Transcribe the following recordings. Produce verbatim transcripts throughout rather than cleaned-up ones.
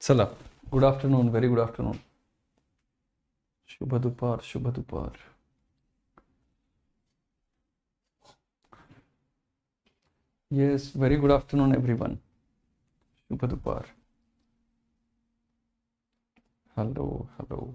चला, good afternoon, very good afternoon, शुभ दुपार, शुभ दुपार. Yes, very good afternoon everyone, शुभ दुपार. Hello hello.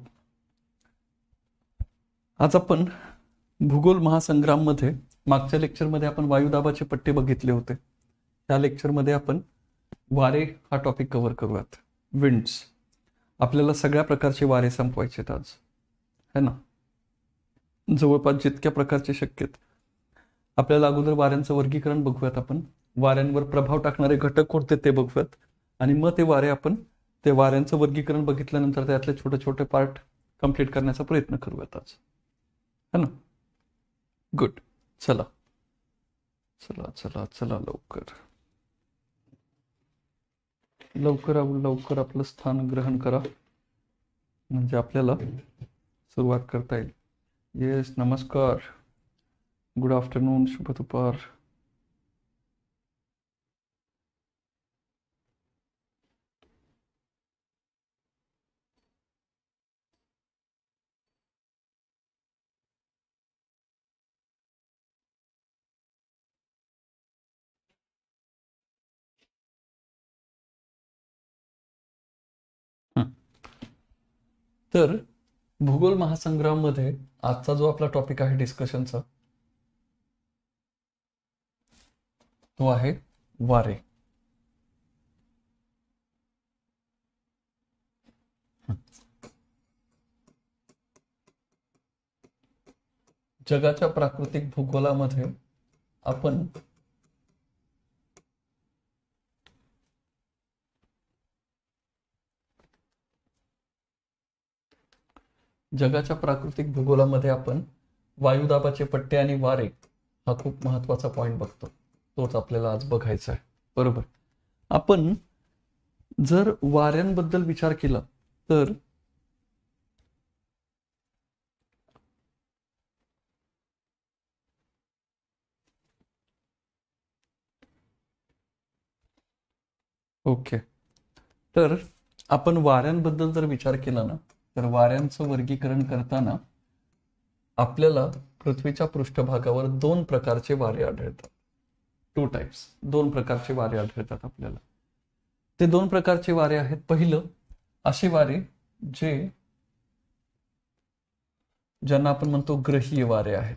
आज आपण भूगोल महासंग्राम मध्ये मागच्या लेक्चरमध्ये आपण वायुदाबाचे पट्टे बघितले होते. त्या लेक्चरमध्ये आपण वारे हा टॉपिक कव्हर करूयात. विंड्स, आपल्याला सगळ्या प्रकारचे वारे संपवायचे आहेत आज, है ना. जवळपास जितक्या प्रकारचे शक्य आहेत. आपल्याला अगोदर वाऱ्यांचं वर्गीकरण बघूयात. आपण वाऱ्यांवर प्रभाव टाकणारे घटक कोणते ते बघूयात आणि मग ते वारे आपण ते वाऱ्यांचं वर्गीकरण बघितल्यानंतर त्यातले छोटे छोटे पार्ट कंप्लीट करण्याचा प्रयत्न करूयात आज, है ना. गुड. चला चला चला चला लवकर लवकर लवकर आपलं स्थान ग्रहण करा म्हणजे आपल्याला सुरुवात करता येईल. येस, नमस्कार, गुड आफ्टरनून, शुभ दुपार. तर भूगोल महासंग्राम मध्ये आजचा जो आपला टॉपिक आहे डिस्कशनचा तो आहे वारे. जगाच्या प्राकृतिक भूगोलामध्ये आपण जगाच्या प्राकृतिक भूगोलामध्ये आपण वायुदाबाचे पट्टे आणि वारे हा खूप महत्वाचा पॉइंट बघतो. तोच आपल्याला आज बघायचा आहे, बरोबर. आपण जर वाऱ्यांबद्दल विचार केला तर ओके तर आपण वाऱ्यांबद्दल जर विचार केला ना तर वाऱ्यांचं वर्गीकरण करताना आपल्याला पृथ्वीच्या पृष्ठभागावर दोन प्रकारचे वारे आढळतात. टू टाइप्स, दोन प्रकारचे वारे आढळतात आपल्याला. ते दोन प्रकारचे वारे आहेत. पहिलं असे वारे जे ज्यांना आपण म्हणतो ग्रहीय वारे आहेत.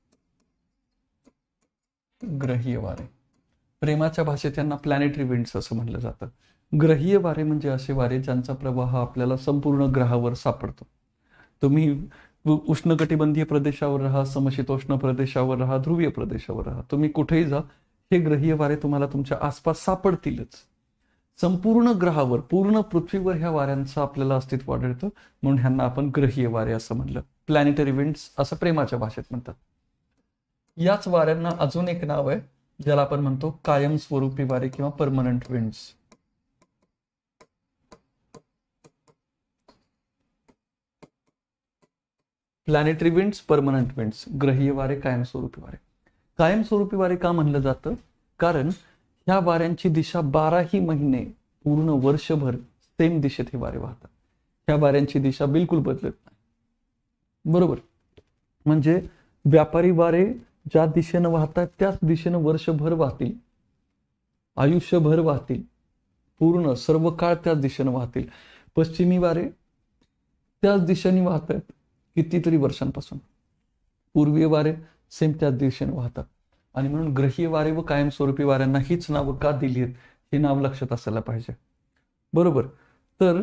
ग्रहीय वारे, प्रेमाच्या भाषेत त्यांना प्लॅनेटरी विंड्स असं म्हणलं जातं. ग्रहीय वारे म्हणजे असे वारे ज्यांचा प्रवाह आपल्याला संपूर्ण ग्रहावर सापडतो. तुम्ही उष्णकटिबंधीय प्रदेशावर राहा, समशीतोष्ण प्रदेशावर राहा, ध्रुवीय प्रदेशावर राहा, तुम्ही कुठेही जा, हे ग्रहीय वारे तुम्हाला तुमच्या आसपास सापडतीलच. संपूर्ण ग्रहावर, पूर्ण पृथ्वीवर ह्या वाऱ्यांचं आपल्याला अस्तित्व आढळतं, म्हणून ह्यांना आपण ग्रहीय वारे असं म्हणलं. प्लॅनेटरी विंड्स असं प्रेमाच्या भाषेत म्हणतात. याच वाऱ्यांना अजून एक नाव आहे ज्याला आपण म्हणतो कायमस्वरूपी वारे किंवा permanent winds. Planetary winds, permanent winds, ग्रहीय वारे, कायमस्वरूपी वारे. कायमस्वरूपी वारे का म्हणलं जातं? कारण ह्या वाऱ्यांची दिशा बाराही महिने पूर्ण वर्षभर सेम दिशेत हे वारे वाहतात. ह्या वाऱ्यांची दिशा बिलकुल बदलत नाही, बरोबर. म्हणजे व्यापारी वारे ज्या दिशेनं वाहतात त्याच दिशेनं वर्षभर वाहतील, आयुष्यभर वाहतील, पूर्ण सर्व काळ त्याच दिशेनं वाहतील. पश्चिमी वारे त्याच दिशेने वाहत आहेत कितीतरी वर्षांपासून. पूर्वीय वारे सेम त्याच दिशेने वाहतात. आणि म्हणून ग्रहीय वारे व कायमस्वरूपी वाऱ्यांना हीच नावं का दिली आहेत हे नाव लक्षात असायला पाहिजे, बरोबर. तर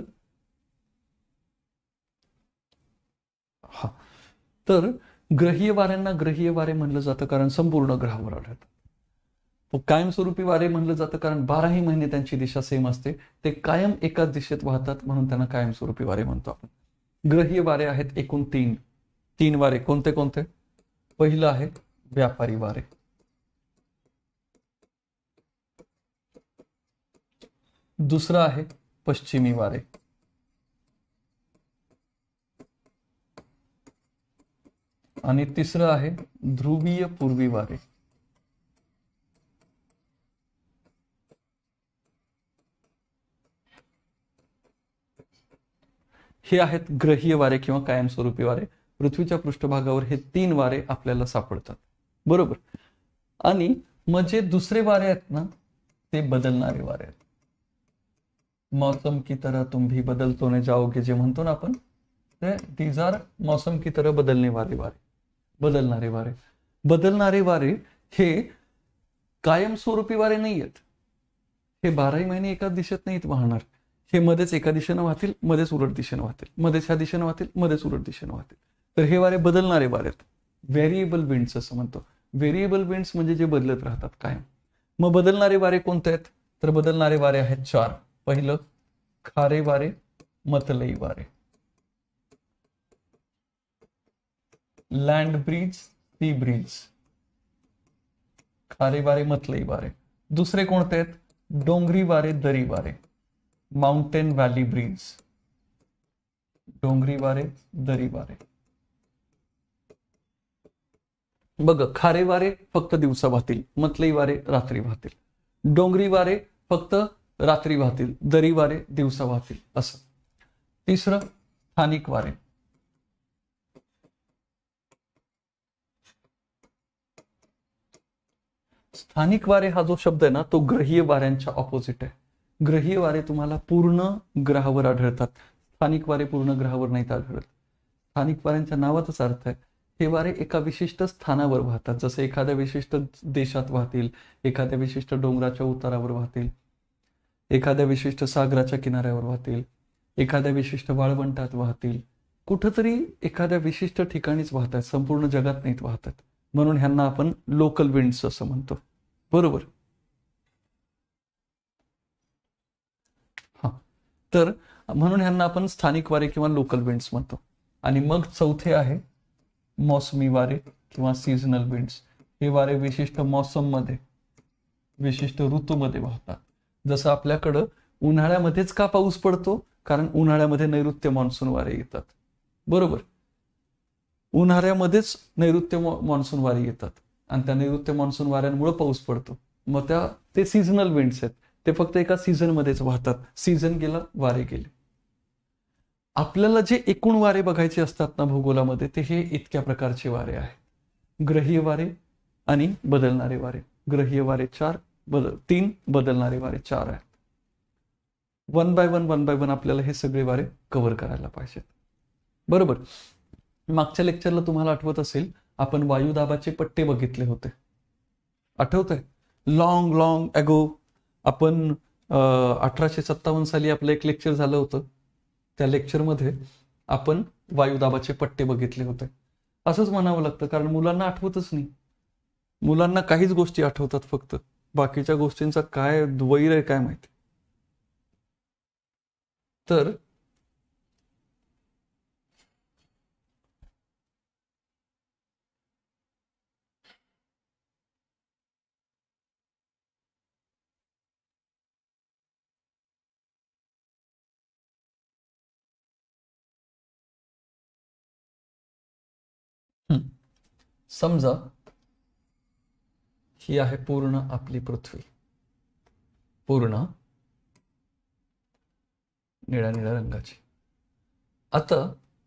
हा तर ग्रहीय वाऱ्यांना ग्रहीय वारे म्हणलं जातं कारण संपूर्ण ग्रहावर आढळतात. कायमस्वरूपी वारे म्हणलं जातं कारण बाराही महिने त्यांची दिशा सेम असते, ते कायम एकाच दिशेत वाहतात, म्हणून त्यांना कायमस्वरूपी वारे म्हणतो आपण. ग्रहीय वारे आहेत एकूण तीन तीन वारे. कोणते कोणते? पहिलं आहे व्यापारी वारे, दुसरं आहे पश्चिमी वारे, आणि तिसरं आहे ध्रुवीय पूर्वी वारे. हे आहेत ग्रहीय वारे किंवा कायमस्वरूपी वारे. पृथ्वीच्या पृष्ठभागावर हे तीन वारे आपल्याला सापडतात, बरोबर. आणि मग जे दुसरे वारे आहेत ना ते बदलणारे वारे आहेत. मौसम की तरह तुम भी बदलतो ने जाओगे जे म्हणतो ना आपण, ते दीज आर मौसम की तरह बदलने वाले वारे, बदलणारे वारे. बदलणारे वारे हे कायमस्वरूपी वारे नाही आहेत. हे बाराही महिने एका दिशेत नाहीत वाहणार. हे मध्येच एका दिशेनं वाहतील, मध्येच उलट दिशेनं वाहतील, मध्येच ह्या दिशेनं वाहतील, मध्येच उलट दिशेनं वाहतील. तर हे वारे बदलणारे वारे आहेत. व्हेरिएबल विंड्स असं म्हणतो. व्हेरिएबल विंड्स म्हणजे जे बदलत राहतात कायम. मग बदलणारे वारे कोणते आहेत? तर बदलणारे वारे आहेत चार. पहिलं खारे वारे, मतलई वारे, लँड ब्रीज, सी ब्रीज. खारे वारे, मतलई वारे. दुसरे कोणते आहेत? डोंगरी वारे, दरी वारे, माउंटेन व्हॅली ब्रीज. डोंगरी वारे, दरी वारे. बघ, खारे वारे फक्त दिवसा वाहतील, मतलई वारे रात्री वाहतील, डोंगरी वारे फक्त रात्री वाहतील, दरी वारे दिवसा वाहतील, असं. तिसरं स्थानिक वारे. स्थानिक वारे हा जो शब्द आहे ना तो ग्रहीय वाऱ्यांच्या ऑपोजिट आहे. ग्रहीय वारे तुम्हाला पूर्ण ग्रहावर आढळतात, स्थानिक वारे पूर्ण ग्रहावर नाहीत आढळत. स्थानिक वाऱ्यांच्या नावाचाच अर्थ आहे हे वारे एका विशिष्ट स्थानावर वाहतात. जसे एखाद्या विशिष्ट देशात वाहतील, एखाद्या विशिष्ट डोंगराच्या उतारावर वाहतील, एखाद्या विशिष्ट सागराच्या किनाऱ्यावर वाहतील, एखाद्या विशिष्ट वाळवंटात वाहतील, कुठंतरी एखाद्या विशिष्ट ठिकाणीच वाहतात, संपूर्ण जगात नाहीत वाहतात. म्हणून ह्यांना आपण लोकल विंड्स असं म्हणतो, बरोबर. हा, तर म्हणून ह्यांना आपण स्थानिक वारे किंवा लोकल विंड्स म्हणतो. आणि मग चौथे आहे मोसमी वारे किंवा सीझनल विंड्स. हे वारे विशिष्ट मौसम मध्ये, विशिष्ट ऋतूमध्ये वाहतात. जसं आपल्याकडं उन्हाळ्यामध्येच का पाऊस पडतो? कारण उन्हाळ्यामध्ये नैऋत्य मान्सून वारे येतात, बरोबर. उन्हाळ्यामध्येच नैऋत्य मान्सून वारे येतात आणि त्या नैऋत्य मान्सून वाऱ्यांमुळे पाऊस पडतो. मग त्या ते सीझनल विंड्स आहेत, ते फक्त एका सीझन मध्येच वाहतात. सीझन गेला, वारे गेले. आपल्याला जे एकूण वारे बघायचे असतात ना भूगोलामध्ये, ते हे इतक्या प्रकारचे वारे आहेत. ग्रहीय वारे आणि बदलणारे वारे. ग्रहीय वारे चार, बदल तीन, बदलणारे वारे चार आहेत. One by one one by one आपल्याला हे सगळे वारे कव्हर करायला पाहिजेत, बरोबर. मागच्या लेक्चरला तुम्हाला आठवत असेल आपण वायुदाबाचे पट्टे बघितले होते, आठवतंय? लॉंग लॉंग अगो आपण अठराशे सत्तावन्न साली आपलं एक लेक्चर झालं होतं. त्या लेक्चरमध्ये आपण वायुदाबाचे पट्टे बघितले होते. असंच म्हणावं लागतं कारण मुलांना आठवतच नाही. मुलांना काहीच गोष्टी आठवतात, फक्त बाकीच्या गोष्टींचा काय वैर आहे काय माहिती. तर समजा ही आहे पूर्ण आपली पृथ्वी, पूर्ण निळ्या निळ्या रंगाची. आता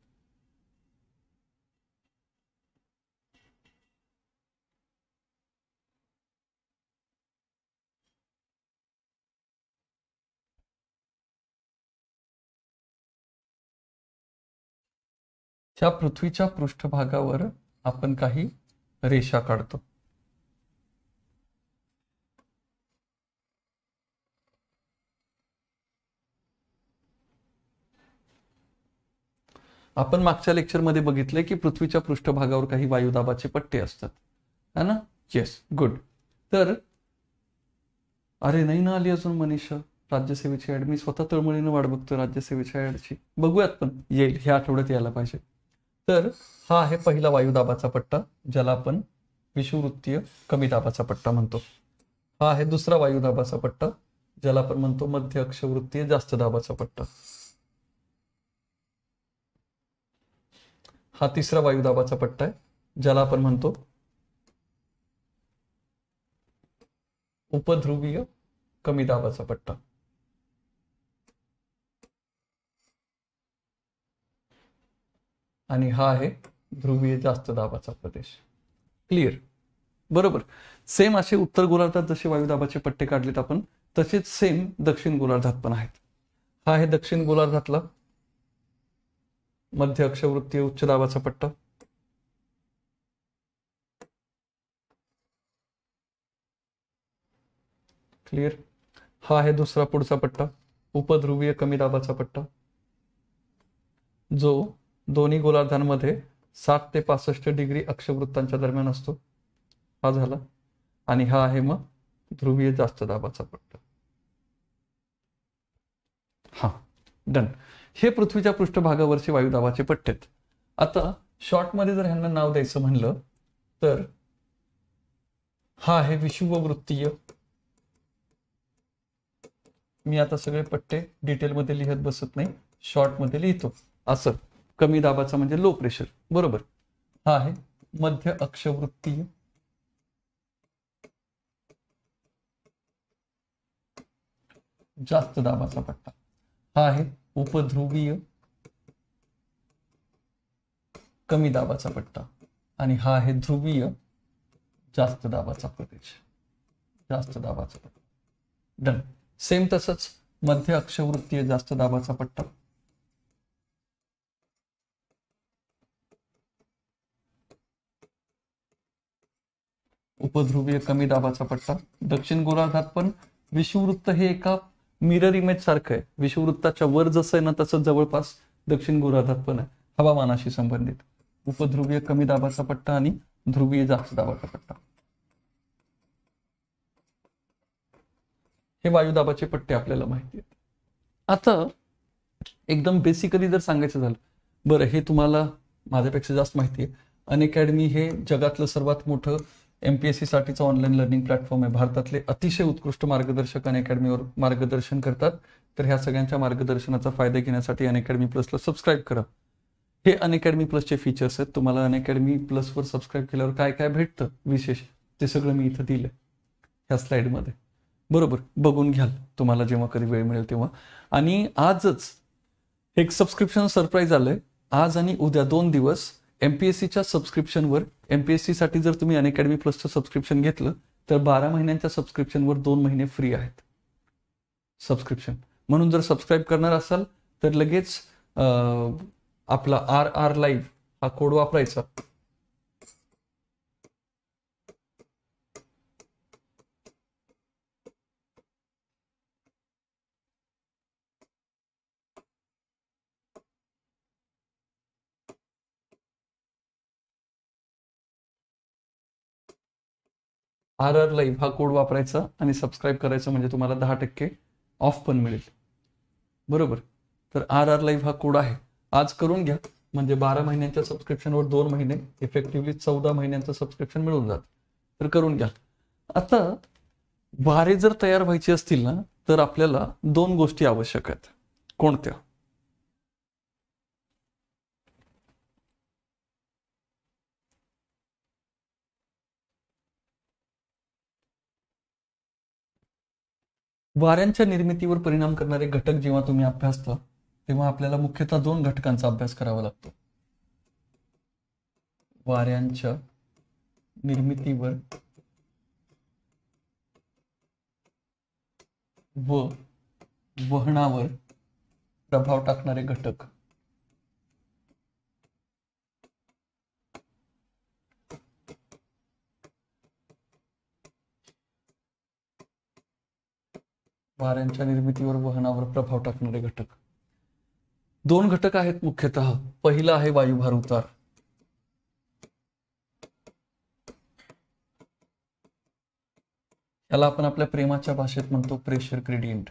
च्या पृथ्वीच्या पृष्ठभागावर आपण काही रेषा काढतो. आपण मागच्या लेक्चरमध्ये बघितले की पृथ्वीच्या पृष्ठभागावर काही वायुदाबाचे पट्टे असतात, है ना? Yes, good. तर अरे नाही ना आली अजून मनीषा राज्यसेवेची ऍड. मी स्वतः तळमळीनं वाट बघतो राज्यसेवेच्या ऍडची. बघूयात, पण येईल, ह्या आठवड्यात यायला पाहिजे. तर हा आहे पहिला वायुदाबाचा पट्टा, ज्याला आपण विषुववृत्तीय कमी दाबाचा पट्टा म्हणतो. हा आहे दुसरा वायुदाबाचा पट्टा, ज्याला आपण म्हणतो मध्य अक्षवृत्तीय जास्त दाबाचा पट्टा. हा तिसरा वायुदाबाचा पट्टा आहे, ज्याला आपण म्हणतो उपध्रुवीय कमी दाबाचा पट्टा. आणि हा आहे ध्रुवीय जास्त दाबाचा प्रदेश. क्लिअर? बरोबर. सेम असे उत्तर गोलार्धात जसे वायुदाबाचे पट्टे काढलेत आपण, तसेच सेम दक्षिण गोलार्धात पण आहेत. हा आहे दक्षिण गोलार्धातला मध्य अक्षवृत्तीय उच्च दाबाचा पट्टा. क्लिअर? हा आहे दुसरा पुढचा पट्टा, उपध्रुवीय कमी दाबाचा पट्टा, जो दोन्ही गोलार्धांमध्ये साठ ते पासष्ट डिग्री अक्षवृत्तांच्या दरम्यान असतो. हा झाला. आणि हा आहे मग ध्रुवीय जास्त दाबाचा पट्टा. हा, डन. हे पृथ्वीच्या पृष्ठभागावरचे वायुदाबाचे पट्टे आहेत. आता शॉर्टमध्ये जर ह्यांना नाव द्यायचं म्हणलं तर हा आहे विषुववृत्तीय. मी आता सगळे पट्टे डिटेलमध्ये लिहत बसत नाही, शॉर्टमध्ये लिहितो. असं कमी दाबाचा म्हणजे लो प्रेशर. बरोबर. हा आहे मध्य अक्षवृत्तीय. जास्त दाबाचा पट्टा. हा आहे उपध्रुवीय कमी दाबाचा पट्टा. आणि हा आहे ध्रुवीय जास्त दाबाचा प्रदेश. जास्त दाबाचा पट्टा. डन. सेम तसंच मध्य अक्षवृत्तीय जास्त दाबाचा पट्टा. उपध्रुवीय कमी दाबाचा पट्टा. दक्षिण गोलार्धात पण विषुववृत्त हे एका मिरर इमेज सारखं आहे. विषुववृत्ताच्या वर जसं आहे ना तसं जवळपास दक्षिण गोलार्धात पण आहे, हवामानाशी संबंधित. उपध्रुवीय कमी दाबाचा पट्टा आणि ध्रुवीय जास्त दाबाचा पट्टा. हे वायुदाबाचे पट्टे आपल्याला माहिती आहेत. आता एकदम बेसिकली जर सांगायचं झालं, बरं हे तुम्हाला माझ्यापेक्षा जास्त माहिती आहे, अनअकॅडमी हे जगातलं सर्वात मोठं एमपीएससी साठीचं ऑनलाईन लर्निंग प्लॅटफॉर्म आहे. भारतातले अतिशय उत्कृष्ट मार्गदर्शक अनअकॅडमीवर मार्गदर्शन करतात. तर ह्या सगळ्यांच्या मार्गदर्शनाचा फायदा घेण्यासाठी अनअकॅडमी प्लसला सबस्क्राईब करा. हे अनअकॅडमी प्लसचे फीचर्स आहेत. तुम्हाला अनअकॅडमी प्लसवर सबस्क्राईब केल्यावर काय काय भेटतं विशेष ते सगळं मी इथं दिलं ह्या स्लाइडमध्ये. बरोबर, बघून घ्याल तुम्हाला जेव्हा कधी वेळ मिळेल तेव्हा. आणि आजच एक सबस्क्रिप्शन सरप्राईज आलंय. आज आणि उद्या दोन दिवस एमपीएससीच्या सबस्क्रिप्शनवर, एमपीएससी साठी जर तुम्ही अनअकॅडमी प्लसचं सबस्क्रिप्शन घेतलं तर बारा महिन्यांच्या सबस्क्रिप्शनवर दोन महिने फ्री आहेत सबस्क्रिप्शन. म्हणून जर सबस्क्राईब करणार असाल तर लगेच आपला आर आर लाईव्ह हा कोड वापरायचा. आर आर लाईव्ह हा कोड वापरायचा आणि सबस्क्राईब करायचं, म्हणजे तुम्हाला दहा टक्के ऑफ पण मिळेल. बरोबर. तर आर आर लाईव्ह हा कोड आहे, आज करून घ्या. म्हणजे बारा महिन्यांच्या सबस्क्रिप्शनवर दोन महिने इफेक्टिव्हली चौदा महिन्यांचं सबस्क्रिप्शन मिळून जात. तर करून घ्या. आता वारे जर तयार व्हायचे असतील ना तर आपल्याला दोन गोष्टी आवश्यक आहेत. कोणत्या? वाऱ्यांच्या निर्मितीवर परिणाम करणारे घटक जेव्हा तुम्ही अभ्यासता तेव्हा आपल्याला मुख्यतः दोन घटकांचा अभ्यास करावा लागतो. वाऱ्यांच्या निर्मितीवर व वहनावर प्रभाव टाकणारे घटक. वाऱ्यांच्या निर्मितीवर वहनावर प्रभाव टाकणारे घटक दोन घटक आहेत मुख्यतः. पहिला आहे वायुभार उतार. याला आपण आपल्या प्रेमाच्या भाषेत म्हणतो प्रेशर ग्रेडियंट.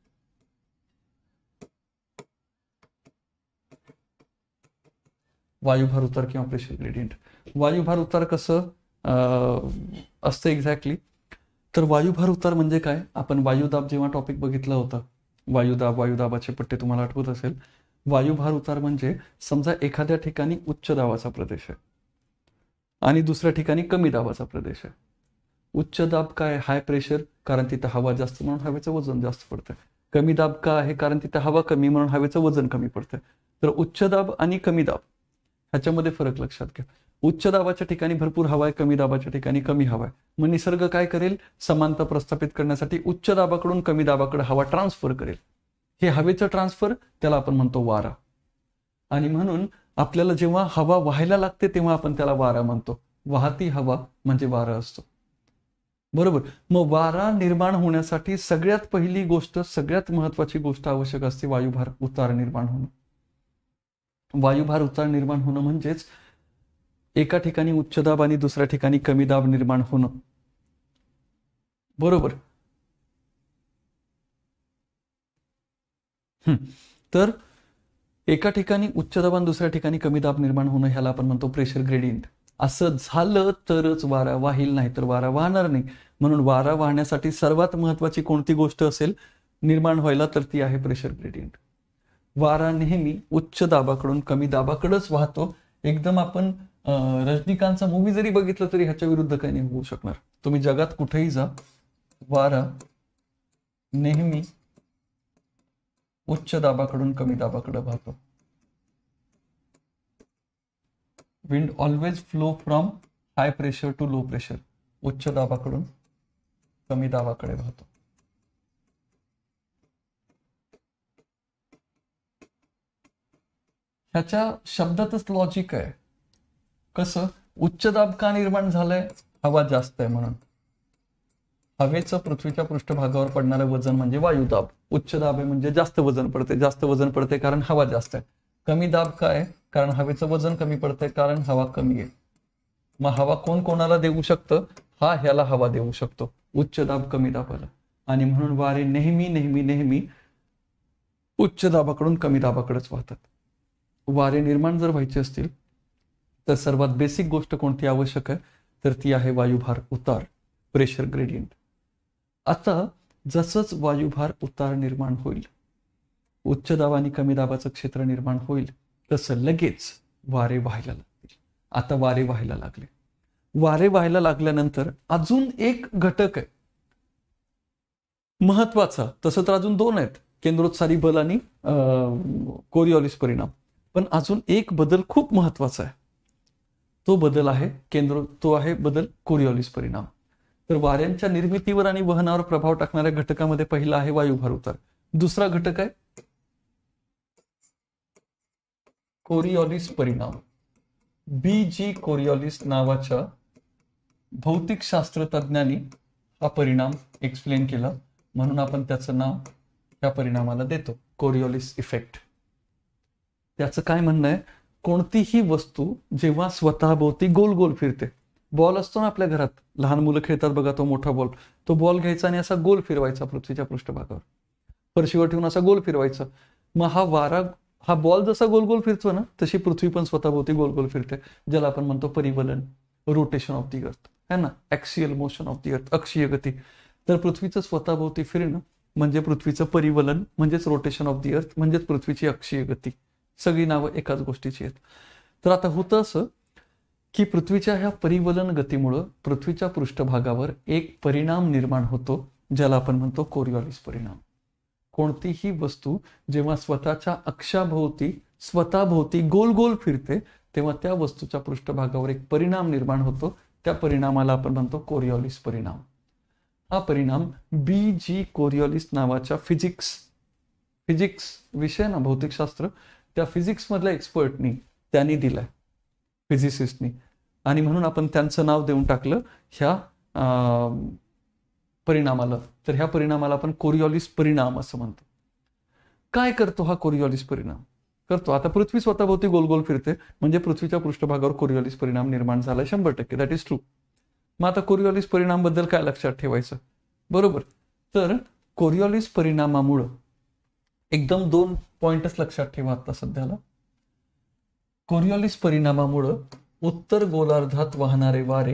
वायुभार उतार किंवा प्रेशर ग्रेडियंट. वायुभार उतार कसं असतं एक्झॅक्टली? तर वायुभार उतार म्हणजे काय? आपण वायुदाब जेव्हा टॉपिक बघितला होता, वायुदाब, वायुदाबाचे पट्टे तुम्हाला आठवत असेल. वायुभार उतार म्हणजे समजा एखाद्या ठिकाणी उच्च दाबाचा प्रदेश आहे आणि दुसऱ्या ठिकाणी कमी दाबाचा प्रदेश आहे. उच्च दाब काय? हाय प्रेशर, कारण तिथं हवा जास्त म्हणून हवेचं वजन जास्त पडतं. कमी दाब का आहे? कारण तिथं हवा कमी म्हणून हवेचं वजन कमी पडतं. तर उच्च दाब आणि कमी दाब ह्याच्यामध्ये फरक लक्षात घ्या. उच्च दाबाच्या ठिकाणी भरपूर हवा आहे, कमी दाबाच्या ठिकाणी कमी हवा आहे. मग निसर्ग काय करेल, समानता प्रस्थापित करण्यासाठी उच्च दाबाकडून कमी दाबाकडे हवा ट्रान्सफर करेल. हे हवेचं ट्रान्सफर त्याला आपण म्हणतो वारा. आणि म्हणून आपल्याला जेव्हा हवा व्हायला लागते तेव्हा आपण त्याला वारा म्हणतो. वाहती हवा म्हणजे वारा असतो. बरोबर. मग वारा निर्माण होण्यासाठी सगळ्यात पहिली गोष्ट, सगळ्यात महत्वाची गोष्ट आवश्यक असते वायुभार उतार निर्माण होणं. वायुभार उतार निर्माण होणं म्हणजेच एका ठिकाणी उच्च दाब आणि दुसऱ्या ठिकाणी कमी दाब निर्माण होणं. बरोबर. हम्म तर एका ठिकाणी उच्च दाब आणि दुसऱ्या ठिकाणी कमी दाब निर्माण होणं ह्याला आपण म्हणतो प्रेशर ग्रेडियंट. असं झालं तरच वारा वाहील, नाही तर वारा वाहणार नाही. म्हणून वारा वाहण्यासाठी सर्वात महत्वाची कोणती गोष्ट असेल निर्माण व्हायला, तर ती आहे प्रेशर ग्रेडियंट. वारा नेहमी उच्च दाबाकडून कमी दाबाकडेच वाहतो. एकदम आपण रजनीकांतचा मूवी जरी बघितलं तरी ह्याच्या विरुद्ध काही नाही होऊ शकणार. तुम्ही जगात कुठेही जा, वारा नेहमी उच्च दाबाकडून कमी दाबाकडे वाहतो. Wind always flow from high pressure to low pressure. उच्च दाबाकडून कमी दाबाकडे वाहतो. ह्याच्या शब्दातच लॉजिक आहे. कसं? उच्च दाब का निर्माण झालंय? हवा जास्त आहे म्हणून. हवेचं पृथ्वीच्या पृष्ठभागावर पडणारं वजन म्हणजे वायुदाब. उच्च दाब आहे म्हणजे जास्त वजन पडते. जास्त वजन पडते कारण हवा जास्त आहे. कमी दाब काय? कारण हवेचं वजन कमी पडतंय कारण हवा कमी आहे. मग हवा कोण कोणाला देऊ शकतं? हा ह्याला हवा देऊ शकतो, उच्च दाब कमी दाबाला. आणि म्हणून वारे नेहमी नेहमी नेहमी उच्च दाबाकडून कमी दाबाकडेच वाहतात. वारे निर्माण जर व्हायचे असतील तर सर्वात बेसिक गोष्ट कोणती आवश्यक आहे, तर ती आहे वायुभार उतार, प्रेशर ग्रेडियंट. आता जसंच वायुभार उतार निर्माण होईल, उच्च दाब आणि कमी दाबाचं क्षेत्र निर्माण होईल, तसं लगेच वारे व्हायला लागतील. आता वारे व्हायला लागले. वारे व्हायला लागल्यानंतर अजून एक घटक आहे महत्वाचा. तसं तर अजून दोन आहेत, केंद्रोत्सारी बल आणि कोरिओलिस परिणाम. पण अजून एक बदल खूप महत्वाचा आहे. तो बदल आहे केंद्र तो आहे बदल कोरिओलिस परिणाम. तर वाऱ्यांच्या निर्मितीवर आणि वहनावर प्रभाव टाकणाऱ्या घटकामध्ये पहिला आहे वायुभार उतार. दुसरा घटक आहे कोरिओलिस परिणाम. बी जी कोरिओलिस नावाच्या भौतिक शास्त्र तज्ञांनी हा परिणाम एक्सप्लेन केला, म्हणून आपण त्याचं नाव त्या परिणामाला देतो, कोरिओलिस इफेक्ट. त्याचं काय म्हणणं आहे, कोणतीही वस्तू जेव्हा स्वतःभोवती गोल गोल फिरते, बॉल असतो ना आपल्या घरात, लहान मुलं खेळतात बघा, तो मोठा बॉल, तो बॉल घ्यायचा आणि असा गोल फिरवायचा पृथ्वीच्या पृष्ठभागावर, फरशीवर ठेवून असा गोल फिरवायचा. मग हा वारा, हा बॉल जसा गोल गोल फिरतो ना, तशी पृथ्वी पण स्वतःभोवती गोल गोल फिरते, ज्याला आपण म्हणतो परिवलन, रोटेशन ऑफ दी अर्थ, है ना, ऍक्सियल मोशन ऑफ दी अर्थ, अक्षीय गती. तर पृथ्वीचं स्वतःभोवती फिरणं म्हणजे पृथ्वीचं परिवलन, म्हणजेच रोटेशन ऑफ दी अर्थ, म्हणजेच पृथ्वीची अक्षीय गती. सगळी नावं एकाच गोष्टीची आहेत. तर आता होतं असं की पृथ्वीच्या ह्या परिवलन गतीमुळं पृथ्वीच्या पृष्ठभागावर एक परिणाम निर्माण होतो, ज्याला आपण म्हणतो कोरिओलिस परिणाम. कोणतीही वस्तू जेव्हा स्वतःच्या अक्षाभोवती स्वतःभोवती गोल गोल फिरते, तेव्हा त्या वस्तूच्या पृष्ठभागावर एक परिणाम निर्माण होतो. त्या परिणामाला आपण म्हणतो कोरिओलिस परिणाम. हा परिणाम बी जी कोरिओलिस नावाच्या फिजिक्स फिजिक्स विषय ना, भौतिकशास्त्र, त्या फिजिक्स मधल्या एक्सपर्टनी त्यांनी दिलाय, फिजिसिस्टनी, आणि म्हणून आपण त्यांचं नाव देऊन टाकलं ह्या परिणामाला. तर ह्या परिणामाला आपण कोरिओलिस परिणाम असं म्हणतो. काय करतो हा कोरिओलिस परिणाम? करतो, आता पृथ्वी स्वतःभोवती गोल गोल फिरते म्हणजे पृथ्वीच्या पृष्ठभागावर कोरिओलिस परिणाम निर्माण झाला शंभर टक्के, दॅट इज ट्रू. मग आता कोरिओलिस परिणाम बद्दल काय लक्षात ठेवायचं? बरोबर, तर कोरिओलिस परिणामामुळं एकदम दोन पॉइंटच लक्षात ठेवा आता सध्याला. कोरिओलिस परिणामामुळं उत्तर गोलार्धात वाहणारे वारे,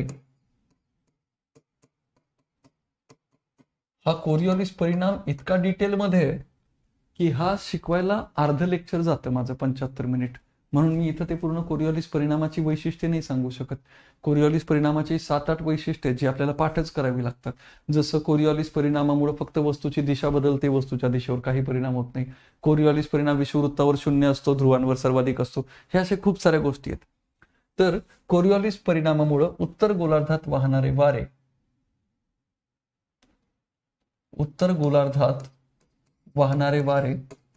हा कोरिओलिस परिणाम इतका डिटेलमध्ये आहे की हा शिकवायला अर्ध लेक्चर जातं माझं, पंच्याहत्तर मिनिट. म्हणून मी इथं ते पूर्ण कोरिओलिस परिणामाची वैशिष्ट्ये नाही सांगू शकत. कोरिओलिस परिणामाची सात आठ वैशिष्ट्ये जी आपल्याला पाठच करावी लागतात. जसं कोरिओलिस परिणामामुळे फक्त वस्तूची दिशा बदलते, वस्तूच्या दिशेवर काही परिणाम होत नाही. कोरिओलिस परिणाम विषुववृत्तावर शून्य असतो, ध्रुवांवर सर्वाधिक असतो. हे असे खूप साऱ्या गोष्टी आहेत. तर कोरिओलिस परिणामामुळे उत्तर गोलार्धात वाहणारे वारे उत्तर गोलार्धात वाहणारे वारे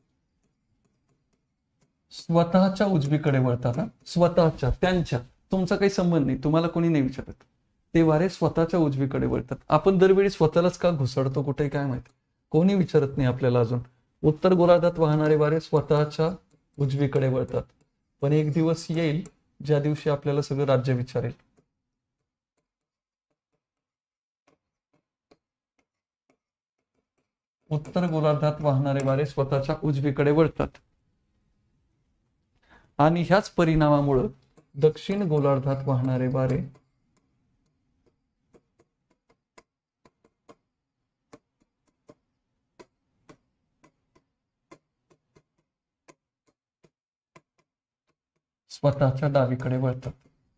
स्वतःच्या उजवीकडे वळतात. स्वतःच्या, त्यांच्या, तुमचा काही संबंध नाही, तुम्हाला कोणी नाही विचारत. ते वारे स्वतःच्या उजवीकडे वळतात. आपण दरवेळी स्वतःलाच का घुसडतो कुठे काय माहिती, कोणी विचारत नाही आपल्याला अजून. उत्तर गोलार्धात वाहणारे वारे स्वतःच्या उजवीकडे वळतात. पण एक दिवस येईल ज्या दिवशी आपल्याला सगळं राज्य विचारेल. उत्तर गोलार्धात वाहणारे वारे स्वतःच्या उजवीकडे वळतात आणि ह्याच परिणामामुळे दक्षिण गोलार्धात वाहणारे वारे स्वतःच्या डावीकडे वळतात.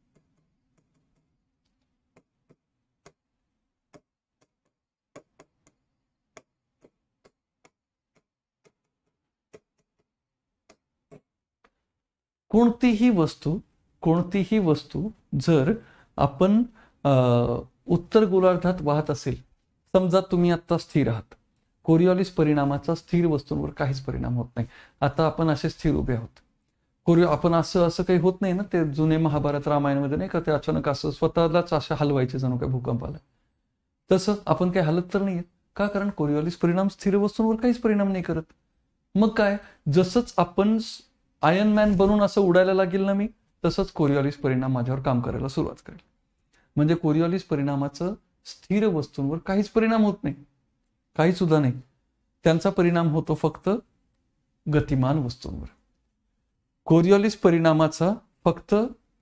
कोणतीही वस्तू कोणतीही वस्तू जर आपण उत्तर गोलार्धात वाहत असेल, समजा तुम्ही आता स्थिर आहात, कोरिओलिस परिणामाचा स्थिर वस्तूंवर काहीच परिणाम होत नाही. आता आपण असे स्थिर उभे आहोत. कोरिओ आपण असं असं काही होत नाही ना, ते जुने महाभारत रामायणामध्ये नाही का, ते अचानक असं स्वतःलाच असं हलवायचे जणू काय भूकंप आला, तसं आपण काही हलत तर नाहीये. का? कारण कोरिओलिस परिणाम स्थिर वस्तूंवर काहीच परिणाम नाही करत. मग काय, जसंच आपण आयर्न मॅन बनून असं उडायला लागेल ना मी, तसंच कोरिओलिस परिणाम माझ्यावर काम करायला सुरुवात करेल. म्हणजे कोरिओलिस परिणामाचं स्थिर वस्तूंवर काहीच परिणाम होत नाही, काही सुद्धा नाही. त्यांचा परिणाम होतो फक्त गतिमान वस्तूंवर. कोरिओलिस परिणामाचा फक्त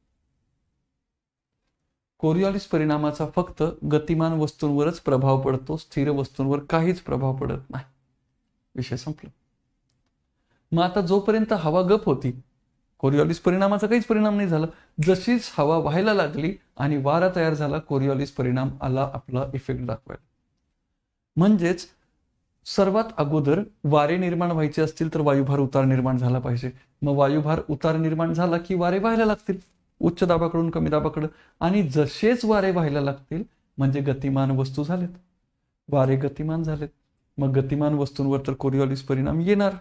कोरिओलिस परिणामाचा फक्त गतिमान वस्तूंवरच प्रभाव पडतो, स्थिर वस्तूंवर काहीच प्रभाव पडत नाही. विषय संपला. मग आता जोपर्यंत हवा गप होती, कोरिओलिस परिणामाचा काहीच परिणाम नाही झाला. जशीच हवा व्हायला लागली आणि वारा तयार झाला, कोरिओलिस परिणाम आला आपला इफेक्ट दाखवायला. म्हणजेच सर्वात अगोदर वारे निर्माण व्हायचे असतील तर वायुभार उतार निर्माण झाला पाहिजे. मग वायुभार उतार निर्माण झाला की वारे व्हायला लागतील उच्च दाबाकडून कमी दाबाकडे, आणि जसेच वारे व्हायला लागतील म्हणजे गतिमान वस्तू झालेत, वारे गतिमान झालेत. मग गतिमान वस्तूंवर तर कोरिओलिस परिणाम येणार,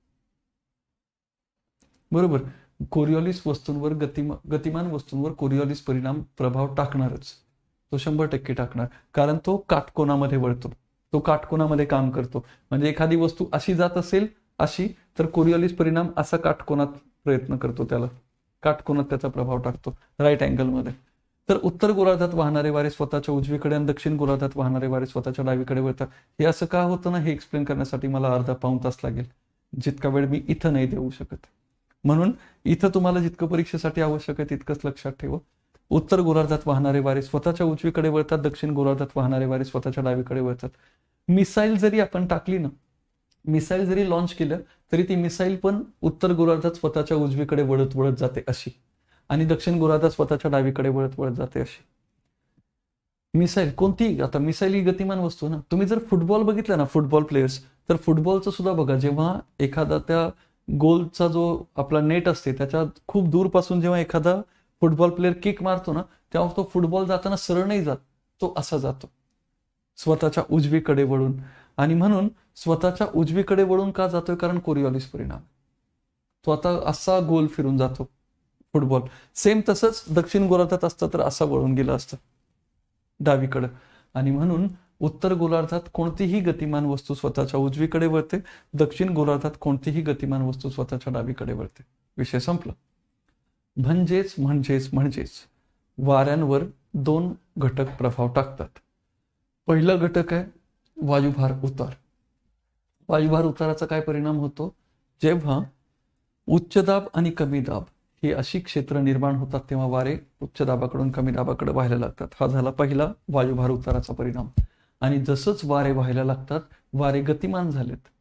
बरोबर. कोरिओलिस वस्तूंवर गतिमा गतिमान वस्तूंवर कोरिओलिस परिणाम प्रभाव टाकणारच, तो शंभर टक्के टाकणार. कारण तो काटकोनामध्ये वळतो, तो काटकोनामध्ये काम करतो. म्हणजे एखादी वस्तू अशी जात असेल अशी, तर कोरिओलिस परिणाम असा काटकोनात प्रयत्न करतो, त्याला काटकोनात त्याचा प्रभाव टाकतो, राईट अँगलमध्ये. तर उत्तर गोलार्धात वाहणारे वारे स्वतःच्या उजवीकडे आणि दक्षिण गोलार्धात वाहणारे वारे स्वतःच्या डावीकडे वळतात. हे असं का होतं ना, हे एक्सप्लेन करण्यासाठी मला अर्धा पाऊण तास लागेल, जितका वेळ मी इथं नाही देऊ शकत. म्हणून इथं तुम्हाला जितकं परीक्षेसाठी आवश्यक आहे तितकंच लक्षात ठेवा. उत्तर गोलार्धात वाहणारे वारे स्वतःच्या उजवीकडे वळतात, दक्षिण गोलार्धात वाहणारे वारे स्वतःच्या डावीकडे वळतात. मिसाईल जरी आपण टाकली ना, मिसाईल जरी लॉन्च केलं तरी ती मिसाईल पण उत्तर गोलार्धात स्वतःच्या उजवीकडे वळत वळत जाते अशी, आणि दक्षिण गोलार्धात स्वतःच्या डावीकडे वळत वळत जाते अशी. मिसाईल कोणती, आता मिसाईल ही गतिमान वस्तू ना. तुम्ही जर फुटबॉल बघितला ना, फुटबॉल प्लेयर्स, तर फुटबॉलचं सुद्धा बघा, जेव्हा एखादा त्या गोलचा जो आपला नेट असते त्याच्या खूप दूरपासून जेव्हा एखादा फुटबॉल प्लेअर किक मारतो ना, तेव्हा तो फुटबॉल जाताना सरळ नाही जात, तो असा जातो स्वतःच्या उजवीकडे वळून. आणि म्हणून स्वतःच्या उजवीकडे वळून का जातोय, कारण कोरिओलिस परिणाम. तो आता असा गोल फिरून जातो फुटबॉल. सेम तसंच दक्षिण गोलार्धात असतं तर असा वळून गेला असतं डावीकडं. आणि म्हणून उत्तर गोलार्धात कोणतीही गतिमान वस्तू स्वतःच्या उजवीकडे वळते, दक्षिण गोलार्धात कोणतीही गतिमान वस्तू स्वतःच्या डावीकडे वळते. विषय संपला. म्हणजेच म्हणजेच म्हणजेच वाऱ्यांवर दोन घटक प्रभाव टाकतात. पहिला घटक आहे वायुभार उतार. वायुभार उताराचा काय परिणाम होतो, जेव्हा उच्च दाब आणि कमी दाब ही अशी क्षेत्र निर्माण होतात तेव्हा वारे उच्च दाबाकडून कमी दाबाकडे व्हायला लागतात. हा झाला पहिला वायुभार उताराचा परिणाम. आणि जसंच वारे व्हायला लागतात, वारे गतिमान झालेत,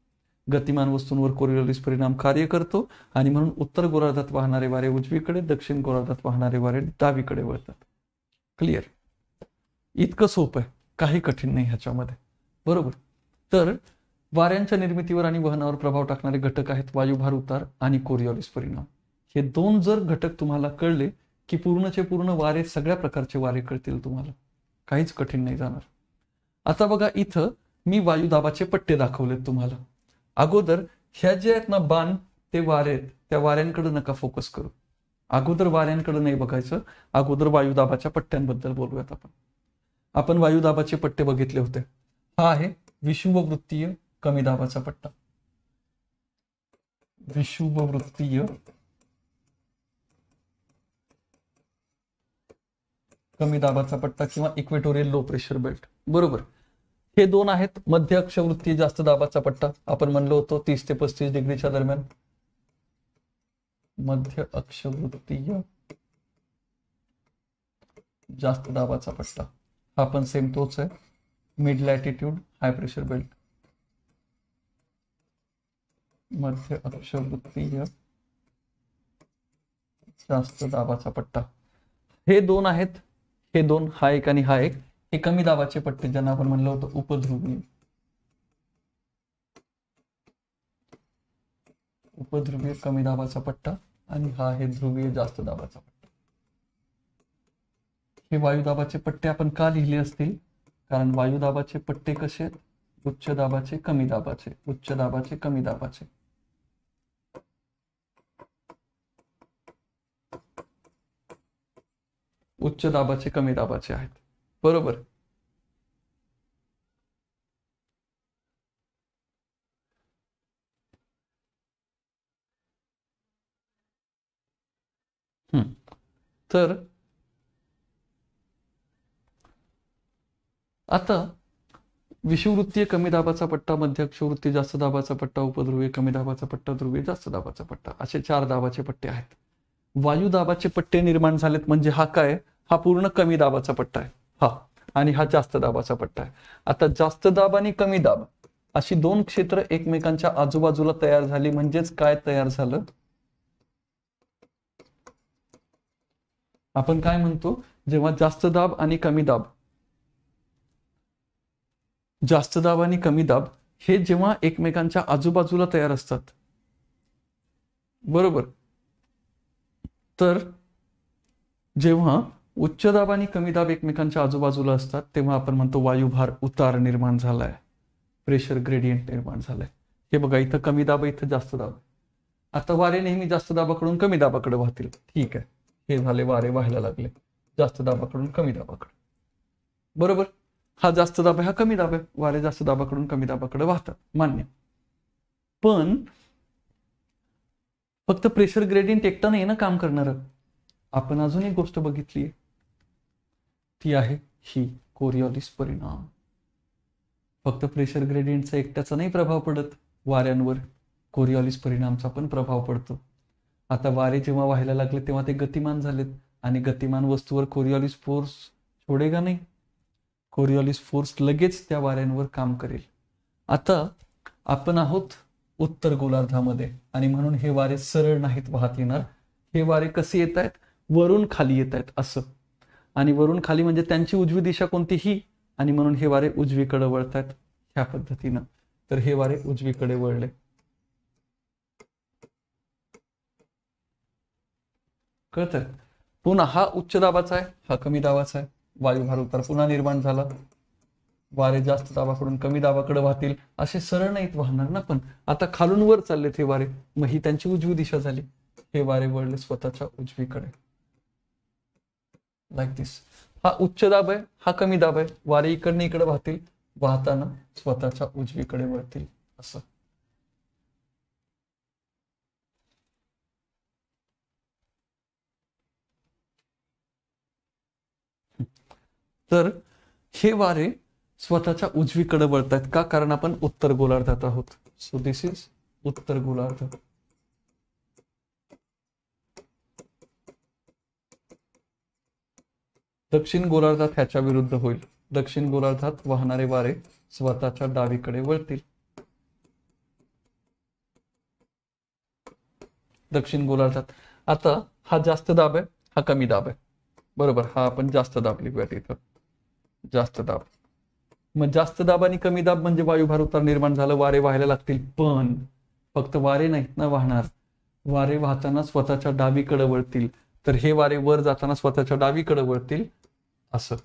गतिमान वस्तूंवर कोरिओलिस परिणाम कार्य करतो आणि म्हणून उत्तर गोलार्धात वाहणारे वारे उजवीकडे, दक्षिण गोलार्धात वाहणारे वारे डावीकडे वळतात. क्लिअर? इतकं सोपं आहे, काही कठीण नाही ह्याच्यामध्ये. बरोबर. तर वाऱ्यांच्या निर्मितीवर आणि वहनावर प्रभाव टाकणारे घटक आहेत वायुभार उतार आणि कोरिओलिस परिणाम. हे दोन जर घटक तुम्हाला कळले की पूर्णचे पूर्ण वारे, सगळ्या प्रकारचे वारे कळतील तुम्हाला, काहीच कठीण नाही जाणार. आता बघा, इथं मी वायुदाबाचे पट्टे दाखवलेत तुम्हाला. अगोदर ह्या जे आहेत ना बाण, ते वारे आहेत, त्या वाऱ्यांकडे नका फोकस करू. अगोदर वाऱ्यांकडे नाही बघायचं, अगोदर वायुदाबाच्या पट्ट्यांबद्दल बोलूयात आपण. आपण वायुदाबाचे पट्टे बघितले होते. हा आहे विषुववृत्तीय कमी दाबाचा पट्टा. विषुववृत्तीय कमी दाबाचा पट्टा किंवा इक्वेटोरियल लो प्रेशर बेल्ट. बरोबर. हे दोन आहेत. मध्य अक्षवृत्तीय जास्त दाबाचा पट्टा, आपण म्हणलो होतो तीस ते पस्तीस डिग्रीच्या दरम्यान. मध्य अक्षवृत्तीय जास्त दाबाचा पट्टा, हा पण सेम तोच आहे. Mid latitude high pressure belt. मध्य अक्षवृत्तीय जास्त दाबाचा पट्टा, हे दोन आहेत. हे दोन, हा एक आणि हा एक, हे कमी दाबाचे पट्टे, ज्यांना आपण म्हणलं होतं उपध्रुवीय. उपध्रुवीय कमी दाबाचा पट्टा आणि हा आहे ध्रुवीय जास्त दाबाचा पट्टा. हे वायुदाबाचे पट्टे आपण का लिहिले असतील? कारण वायुदाबाचे पट्टे कसे? उच्च दाबाचे, कमी दाबाचे, उच्च दाबाचे, कमी दाबाचे. उच्च दाबाचे, कमी दाबाचे आहेत. बरोबर. हम्म तर आता विषुववृत्तीय कमी दाबाचा पट्टा, मध्य अक्षवृत्तीय जास्त दाबाचा पट्टा, उपध्रुवीय कमी दाबाचा पट्टा, ध्रुवीय जास्त दाबाचा पट्टा, असे चार दाबाचे पट्टे आहेत. वायू दाबाचे पट्टे निर्माण झालेत म्हणजे हा काय? हा पूर्ण कमी दाबाचा पट्टा आहे हा, आणि हा जास्त दाबाचा पट्टा आहे. आता जास्त दाब आणि कमी दाब अशी दोन क्षेत्र एकमेकांच्या आजूबाजूला तयार झाली म्हणजेच काय तयार झालं? आपण काय म्हणतो? जेव्हा जास्त दाब आणि कमी दाब, जास्त दाब आणि कमी दाब हे जेव्हा एकमेकांच्या आजूबाजूला तयार असतात, बरोबर, तर जेव्हा उच्च दाब आणि कमी दाब एकमेकांच्या आजूबाजूला असतात तेव्हा आपण म्हणतो वायुभार उतार निर्माण झालाय, प्रेशर ग्रेडियंट निर्माण झालाय. हे बघा, इथं कमी दाब, इथं जास्त दाब. आता वारे नेहमी जास्त दाबाकडून कमी दाबाकडे वाहतील. ठीक आहे, हे झाले वारे व्हायला लागले जास्त दाबाकडून कमी दाबाकडे. बरोबर. हा जास्त दाब आहे, हा कमी दाब आहे. वारे जास्त दाबाकडून कमी दाबाकडे वाहतात, मान्य. पण फक्त प्रेशर ग्रेडियंट एकटा नाही ना काम करणार. आपण अजून एक गोष्ट बघितली, ती आहे ही कोरिओलिस परिणाम. फक्त प्रेशर ग्रेडियंटचा एकट्याचा नाही प्रभाव पडत वाऱ्यांवर, कोरिओलिस परिणामचा पण प्रभाव पडतो. आता वारे जेव्हा व्हायला लागले तेव्हा ते गतिमान झालेत आणि गतिमान वस्तूवर कोरिओलिस फोर्स सोडेगा नाही. कोरिओलिस फोर्स लगेच त्या वाऱ्यांवर काम करेल. आता आपण आहोत उत्तर गोलार्धामध्ये आणि म्हणून हे वारे सरळ नाहीत वाहत येणार. हे वारे कसे येत आहेत? वरून खाली येत आहेत असं, आणि वरून खाली म्हणजे त्यांची उजवी दिशा कोणती? ही, आणि म्हणून हे वारे उजवीकडे वळत आहेत ह्या पद्धतीनं. तर हे वारे उजवीकडे वळले. कळतंय? पुन्हा हा उच्च दाबाचा आहे, हा कमी दाबाचा आहे. वायुभार उतार पुन्हा निर्माण झाला. वारे जास्त दाबाकडून कमी दाबाकडे वाहतील. असे सरळ नाहीत वाहणार ना, पण आता खालून वर चाललेत हे वारे, मग ही त्यांची उजवी दिशा झाली. हे वारे वळले स्वतःच्या उजवीकडे, लाईक दिस. हा उच्च दाब आहे, हा कमी दाब आहे. वारे इकडनं इकडे वाहतील, वाहताना स्वतःच्या उजवीकडे वळतील असं. तर हे वारे स्वतःच्या उजवीकडे वळत आहेत का? कारण आपण उत्तर गोलार्धात आहोत. सो दिस इज उत्तर गोलार्ध. दक्षिण गोलार्धात ह्याच्या विरुद्ध होईल. दक्षिण गोलार्धात वाहणारे वारे स्वतःच्या डावीकडे वळतील. दक्षिण गोलार्धात. आता हा जास्त दाब आहे, हा कमी दाब आहे, बरोबर. हा आपण जास्त दाब लिहूयात इथं, जास्त दाब. मग जास्त दाब आणि कमी दाब म्हणजे वायुभार उतार निर्माण झालं, वारे व्हायला लागतील. पण फक्त वारे नाहीत ना वाहणार, वारे वाहताना स्वतःच्या डावीकडे वळतील. तर हे वारे वर जाताना स्वतःच्या डावीकडे वळतील असं.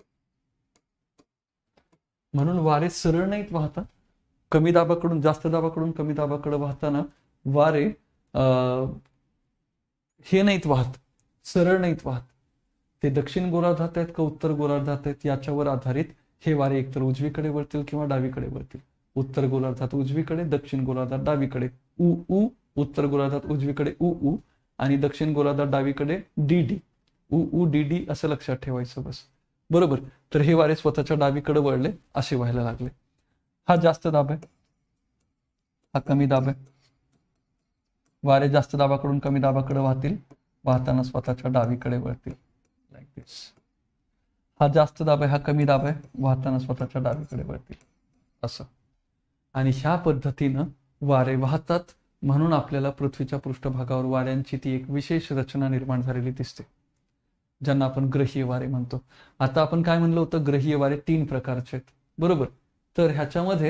म्हणून वारे सरळ नाहीत वाहता, कमी दाबाकडून जास्त दाबाकडून कमी दाबाकडे वाहताना वारे अं, हे नाहीत वाहत, सरळ नाहीत वाहत. ते दक्षिण गोलार्धात आहेत का उत्तर गोलार्धात आहेत याच्यावर आधारित हे वारे एकतर उजवीकडे वळतील किंवा डावीकडे वळतील. उत्तर गोलार्धात उजवीकडे, दक्षिण गोलार्धात डावीकडे. उ उ उत्तर गोलार्धात उजवीकडे उ उ आणि दक्षिण गोलार्धात डावीकडे डी डी. उ उ डी डी असं लक्षात ठेवायचं बस, बरोबर. तर हे वारे स्वतःच्या डावीकडे वळले, असे व्हायला लागले. हा जास्त दाब आहे, हा कमी दाब आहे. वारे जास्त दाबाकडून कमी दाबाकडे वाहतील, वाहताना स्वतःच्या डावीकडे वळतील, लाईक दिस. हा जास्त दाब आहे, हा कमी दाब आहे, वाहताना स्वतःच्या डावीकडे वळतील असं. आणि ह्या पद्धतीनं वारे वाहतात. म्हणून आपल्याला पृथ्वीच्या पृष्ठभागावर वाऱ्यांची ती एक विशेष रचना निर्माण झालेली दिसते, ज्यांना आपण ग्रहीय वारे म्हणतो. आता आपण काय म्हणलं होतं, ग्रहीय वारे तीन प्रकारचे आहेत, बरोबर. तर ह्याच्यामध्ये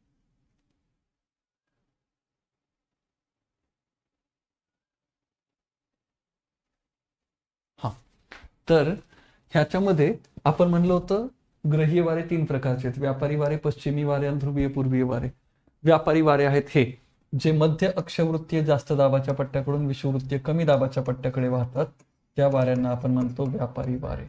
हा तर ह्याच्यामध्ये आपण म्हणलं होतं ग्रहीय वारे तीन प्रकारचे आहेत, व्यापारी वारे, पश्चिमी वारे आणि ध्रुवीय पूर्वीय वारे. व्यापारी वारे आहेत हे जे मध्य अक्षवृत्तीय जास्त दाबाच्या पट्ट्याकडून विषुववृत्तीय कमी दाबाच्या पट्ट्याकडे वाहतात, त्या वाऱ्यांना आपण म्हणतो व्यापारी वारे.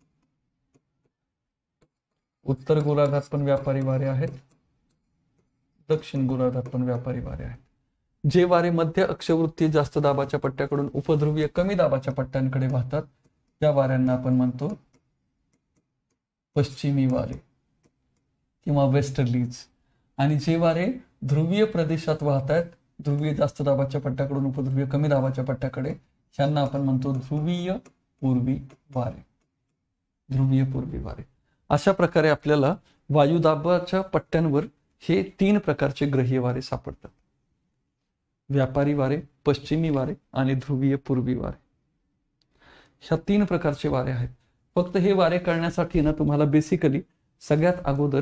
उत्तर गोलार्धात पण व्यापारी वारे आहेत, दक्षिण गोलार्धात पण व्यापारी वारे आहेत. जे वारे मध्य अक्षवृत्तीय जास्त दाबाच्या पट्ट्याकडून उपध्रुवीय कमी दाबाच्या पट्ट्यांकडे वाहतात, त्या वाऱ्यांना आपण म्हणतो पश्चिमी वारे किंवा वेस्टर्लीज. आणि जे वारे ध्रुवीय प्रदेशात वाहत आहेत, ध्रुवीय जास्त दाबाच्या पट्ट्याकडून उपध्रुवीय कमी दाबाच्या पट्ट्याकडे, त्यांना आपण म्हणतो ध्रुवीय पूर्वी वारे. ध्रुवीय पूर्वी वारे. अशा प्रकारे आपल्याला वायुदाबाच्या पट्ट्यांवर हे तीन प्रकारचे ग्रहीय वारे सापडतात, व्यापारी वारे, पश्चिमी वारे आणि ध्रुवीय पूर्वी वारे. ह्या तीन प्रकारचे वारे आहेत. फक्त हे वारे कळण्यासाठी ना तुम्हाला बेसिकली सगळ्यात अगोदर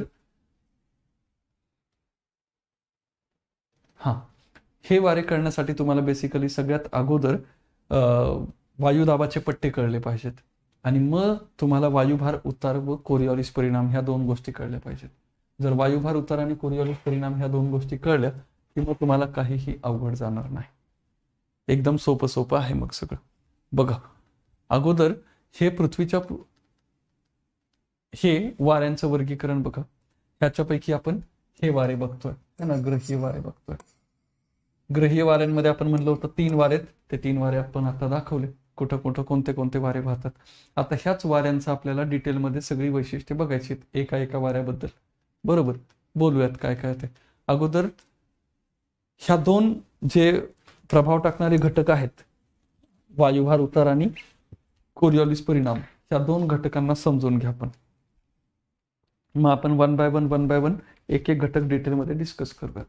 हा हे वारे कळण्यासाठी तुम्हाला बेसिकली सगळ्यात अगोदर वायुदाबाचे पट्टे कळले पाहिजेत. आणि मग तुम्हाला वायुभार उतार व कोरिओलिस परिणाम ह्या दोन गोष्टी कळल्या पाहिजेत. जर वायुभार उतार आणि कोरिओलिस परिणाम ह्या दोन गोष्टी कळल्या की मग तुम्हाला काहीही अवघड जाणार नाही, एकदम सोपं सोपं आहे मग सगळं. बघा, अगोदर हे पृथ्वीच्या हे वाऱ्यांचं वर्गीकरण बघा. ह्याच्यापैकी आपण हे वारे बघतोय ना, ग्रहीय वारे बघतोय. ग्रहीय वाऱ्यांमध्ये आपण म्हणलं होतं तीन वारे, ते तीन वारे आपण आता दाखवले कुठं कुठं कोणते कोणते वारे वाहतात. आता ह्याच वाऱ्यांचं आपल्याला डिटेलमध्ये सगळी वैशिष्ट्ये बघायची आहेत एका एका वाऱ्याबद्दल, बरोबर. बोलूयात काय काय ते. अगोदर ह्या दोन जे प्रभाव टाकणारे घटक आहेत, वायुभार उतार आणि कोरिओलिस परिणाम, ह्या दोन घटकांना समजून घ्या आपण. मग आपण one by one one by one एक एक घटक डिटेलमध्ये डिस्कस करूयात.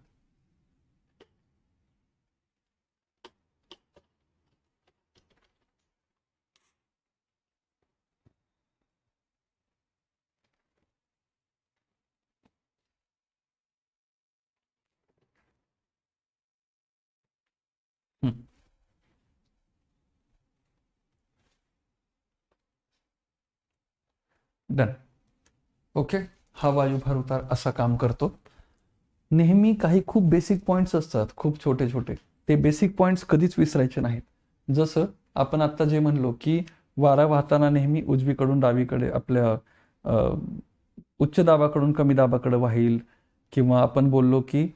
डन. ओके. हा वायुभार उतार असा काम करतो. नेहमी काही खूप बेसिक पॉइंट्स असतात, खूप छोटे छोटे. ते बेसिक पॉइंट्स कधीच विसरायचे नाहीत. जसं आपण आता जे म्हणलो की वारा वाहताना नेहमी उजवीकडून डावीकडे आपल्या उच्च दाबाकडून कमी दाबाकडे वाहील, किंवा आपण बोललो की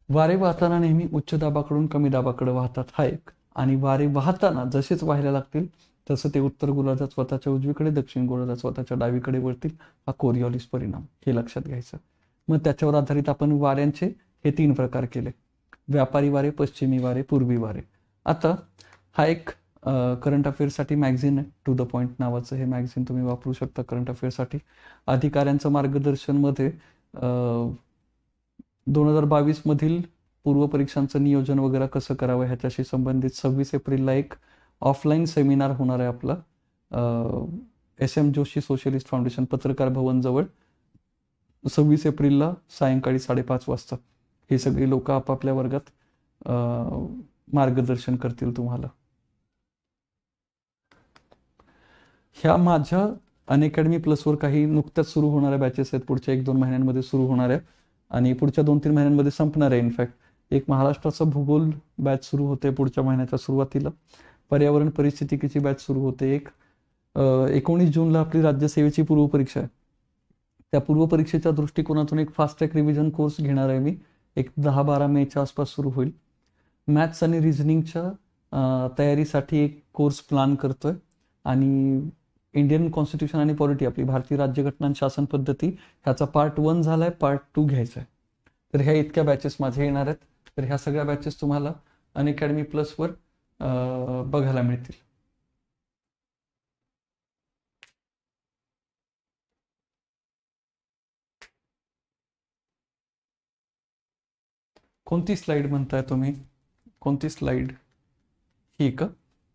वारे वाहताना नेहमी उच्च दाबाकडून कमी दाबाकडे वाहतात हा एक, आणि वारे वाहताना जसेच व्हायला लागतील तसं ते उत्तर गोलार्धात स्वतःच्या उजवीकडे, दक्षिण गोलार्धात स्वतःच्या डावीकडे वळतील, हा कोरिओलिस परिणाम, हे लक्षात घ्यायचं. मग त्याच्यावर आधारित आपण वाऱ्यांचे हे तीन प्रकार केले: व्यापारी वारे, पश्चिमी वारे, पूर्वी वारे. आता हा एक करंट अफेअर्ससाठी मॅगझिन आहे, टू द पॉईंट नावाचं हे मॅगझिन तुम्ही वापरू शकता करंट अफेअर्ससाठी. अधिकाऱ्यांचं मार्गदर्शनमध्ये दोन हजार बावीस मधील पूर्व परीक्षांचं नियोजन वगैरे कसं करावं ह्याच्याशी संबंधित सव्वीस एप्रिलला एक ऑफलाईन सेमिनार होणार आहे आपला S M Joshi socialist foundation Patrakar Bhavan जवळ, सव्वीस एप्रिलला सायंकाळी साडेपाच वाजता. हे सगळी लोक आपापल्या वर्गात मार्गदर्शन करतील तुम्हाला. ह्या माझ्या अनअकॅडमी प्लसवर काही नुकत्याच सुरू होणाऱ्या बॅचेस आहेत, पुढच्या एक दोन महिन्यांमध्ये सुरू होणाऱ्या आणि पुढच्या दोन तीन महिन्यांमध्ये संपणार आहे. इनफॅक्ट एक महाराष्ट्राचा भूगोल बॅच सुरू होते पुढच्या महिन्याच्या सुरुवातीला, पर्यावरण परिस्थितिकीची बॅच सुरू होते. एक एकोणीस जूनला आपली राज्यसेवेची पूर्वपरीक्षा आहे, त्या पूर्वपरीक्षेच्या दृष्टिकोनातून एक फास्ट ट्रॅक रिव्हिजन कोर्स घेणार आहे मी, एक दहा बारा मेच्या आसपास सुरू होईल. मॅथ्स आणि रिझनिंगच्या तयारीसाठी एक कोर्स प्लॅन करतोय, आणि इंडियन कॉन्स्टिट्यूशन आणि पॉलिटी, आपली भारतीय राज्यघटना आणि शासन पद्धती, ह्याचा पार्ट वन झालाय, पार्ट टू घ्यायचा आहे. तर ह्या इतक्या बॅचेस माझे येणार आहेत. तर ह्या सगळ्या बॅचेस तुम्हाला अनअकॅडमी प्लसवर बघायला मिळतील. कोणती स्लाइड म्हणताय तुम्ही? कोणती स्लाइड? ही का?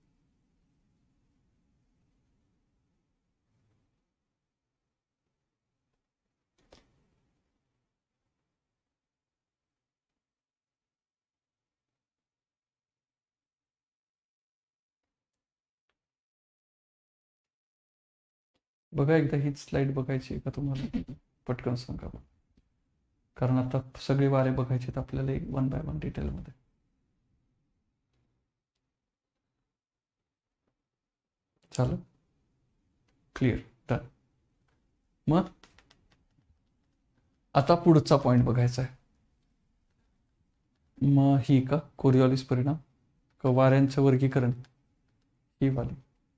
बघा एकदा हीच स्लाइड बघायची का तुम्हाला? पटकन सांगा, कारण आता सगळे वारे बघायचे आपल्याला वन बाय वन डिटेलमध्ये. चालेल, क्लिअर, डन. मग आता पुढचा पॉईंट बघायचा आहे. मग ही का कोरिओलिस परिणाम का वाऱ्यांचं वर्गीकरण, ही वाली.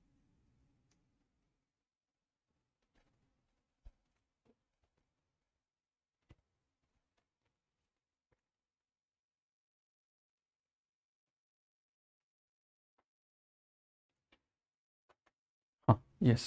हां, येस.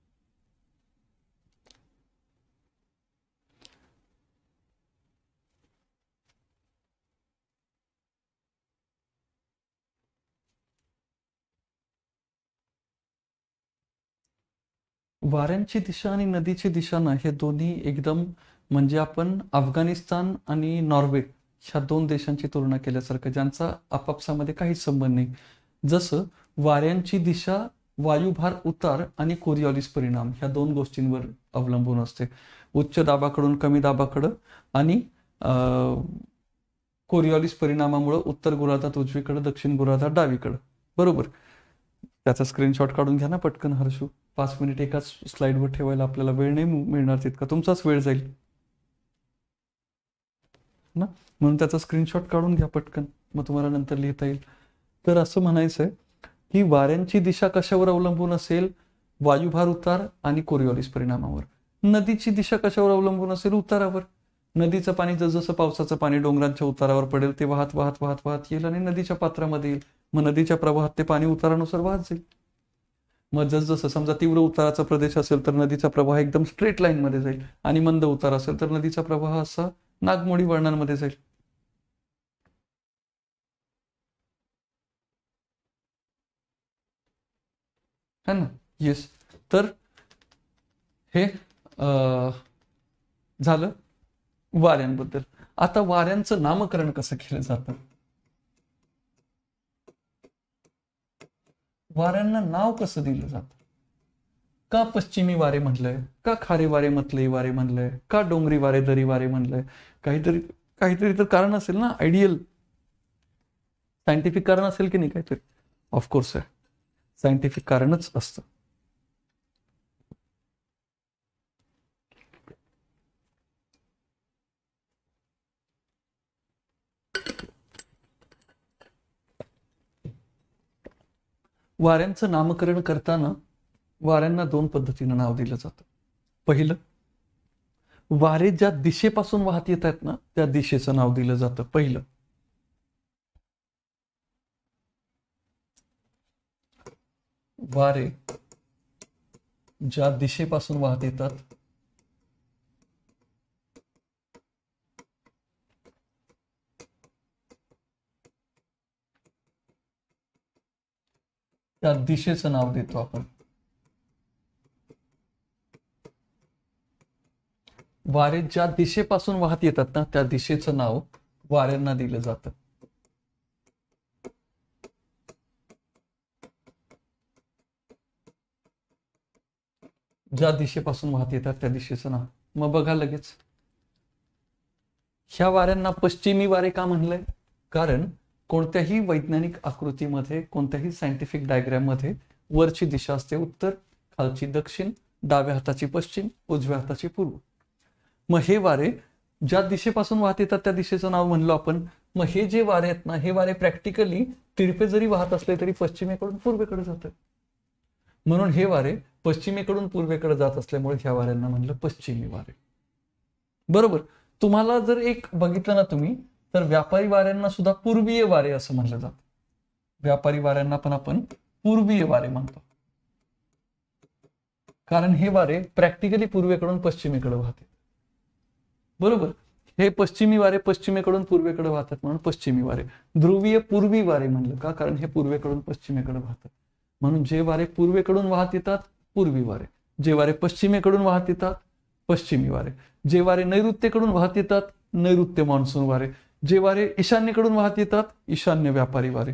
वाऱ्यांची दिशा आणि नदीची दिशा ना, हे दोन्ही एकदम म्हणजे आपण अफगाणिस्तान आणि नॉर्वे ह्या दोन देशांची तुलना केल्यासारखं, ज्यांचा आपापसामध्ये काहीच संबंध नाही. जसं वाऱ्यांची दिशा वायुभार उतार आणि कोरिओलिस परिणाम ह्या दोन गोष्टींवर अवलंबून असते, उच्च दाबाकडून कमी दाबाकडं, आणि कोरिओलिस परिणामामुळे उत्तर गोलार्धात उजवीकडे, दक्षिण गोलार्धात डावीकडं. बरोबर. त्याचा स्क्रीनशॉट काढून घ्या ना पटकन हर्षू. पाच मिनिट एकाच स्लाइडवर ठेवायला आपल्याला वेळ नाही मिळणार, तितका तुमचाच वेळ जाईल ना, म्हणून त्याचा स्क्रीनशॉट काढून घ्या पटकन, मग तुम्हाला नंतर लिहिता येईल. तर असं म्हणायचंय की वाऱ्यांची दिशा कशावर अवलंबून असेल? वायुभार उतार आणि कोरिओलिस परिणामावर. नदीची दिशा कशावर अवलंबून असेल? उतारावर. नदीचं पाणी जसजसं पावसाचं पाणी डोंगरांच्या उतारावर पडेल ते वाहत वाहत वाहत वाहत येईल आणि नदीच्या पात्रामध्ये येईल. मग नदीच्या प्रवाहात ते पाणी उतारानुसार वाहत जाईल. मग जसजसं समजा तीव्र उताराचा प्रदेश असेल तर नदीचा प्रवाह एकदम स्ट्रेट लाईन मध्ये जाईल, आणि मंद उतार असेल तर नदीचा प्रवाह असा नागमोडी वळणांमध्ये जाईल. है ना? येस. तर हे झालं वाऱ्यांबद्दल. आता वाऱ्यांचं नामकरण कसं केलं जातं? वाऱ्यांना नाव कसं दिलं जातं? का पश्चिमी वारे म्हणलंय, का खारे वारे मतलई वारे म्हणलंय, का डोंगरी वारे दरी वारे म्हणलंय? काहीतरी काहीतरी तर कारण असेल ना, आयडियल सायंटिफिक कारण असेल की नाही काहीतरी? ऑफकोर्स आहे, सायंटिफिक कारणच असतं. वाऱ्यांचं नामकरण करताना वाऱ्यांना दोन पद्धतीनं नाव दिलं जातं. पहिलं, वारे ज्या दिशेपासून वाहत येत आहेत ना त्या दिशेचं नाव दिलं जातं. पहिलं वारे ज्या दिशेपासून वाहत येतात त्या दिशेचं नाव देतो आपण. वारे ज्या दिशेपासून वाहत येतात ना त्या दिशेचं नाव वाऱ्यांना दिलं जातं. ज्या दिशेपासून वाहत येतात त्या दिशेचं नाव. मग बघा लगेच, ह्या वाऱ्यांना पश्चिमी वारे का म्हणलंय? कारण कोणत्याही वैज्ञानिक आकृतीमध्ये, कोणत्याही सायंटिफिक डायग्राम मध्ये वरची दिशा असते उत्तर, खालची दक्षिण, डाव्या हाताची पश्चिम, उजव्या हाताची पूर्व. मग हे वारे ज्या दिशेपासून वाहत येतात त्या दिशेचं नाव म्हणलो आपण. मग हे जे वारे आहेत ना हे वारे प्रॅक्टिकली तिरपे जरी वाहत असले तरी पश्चिमेकडून पूर्वेकडे जातात. म्हणून हे वारे पश्चिमेकडून पूर्वेकडे जात असल्यामुळे ह्या वाऱ्यांना म्हणलं पश्चिमी वारे. बरोबर. तुम्हाला जर एक बघितलं ना तुम्ही तर व्यापारी वाऱ्यांना सुद्धा पूर्वीय वारे असं म्हणलं जातं. व्यापारी वाऱ्यांना पण आपण पूर्वीय वारे म्हणतो, कारण हे वारे प्रॅक्टिकली पूर्वेकडून पश्चिमेकडे वाहतात. बरोबर. हे पश्चिमी वारे पश्चिमेकडून पूर्वेकडे वाहतात म्हणून पश्चिमी वारे. ध्रुवीय पूर्वी वारे म्हणलं का? कारण हे पूर्वेकडून पश्चिमेकडे वाहतात. म्हणून जे वारे पूर्वेकडून वाहत येतात पूर्वी वारे, जे वारे पश्चिमेकडून वाहत येतात पश्चिमी वारे, जे वारे नैऋत्येकडून वाहत येतात नैऋत्य मान्सून वारे, जे वारे ईशान्येकडून वाहत येतात ईशान्य व्यापारी वारे.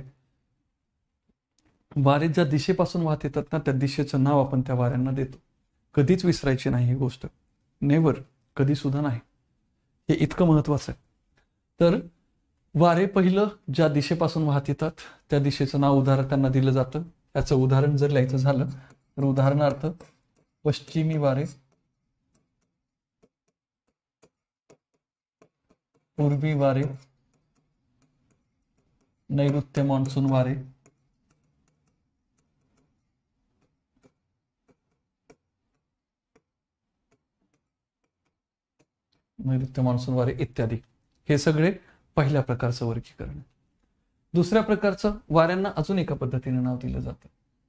वारे ज्या दिशेपासून वाहत येतात ना त्या दिशेचं नाव आपण त्या वाऱ्यांना देतो. कधीच विसरायची नाही ही गोष्ट, नेव्हर, कधी सुद्धा नाही. हे इतकं महत्वाचं आहे. तर वारे पहिलं ज्या दिशेपासून वाहत येतात त्या दिशेचं नाव उदाहरण त्यांना दिलं जातं. त्याचं उदाहरण जर लिहायचं झालं तर उदाहरणार्थ पश्चिमी वारे, पूर्वी वारे, नैऋत्य मान्सून वारे, नैऋत्य मान्सून वारे इत्यादी. हे सगळे पहिल्या प्रकारचं वर्गीकरण. दुसऱ्या प्रकारचं वाऱ्यांना अजून एका पद्धतीने नाव दिलं जातं.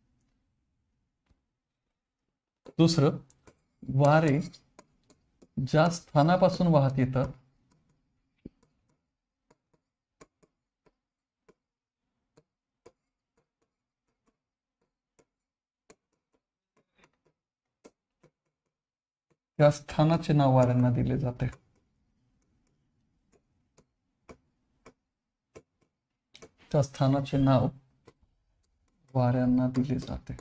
दुसरं, वारे ज्या स्थानापासून वाहत येतात त्या स्थानाचे नाव वाऱ्यांना दिले जाते. त्या स्थानाचे नाव वाऱ्यांना दिले जाते.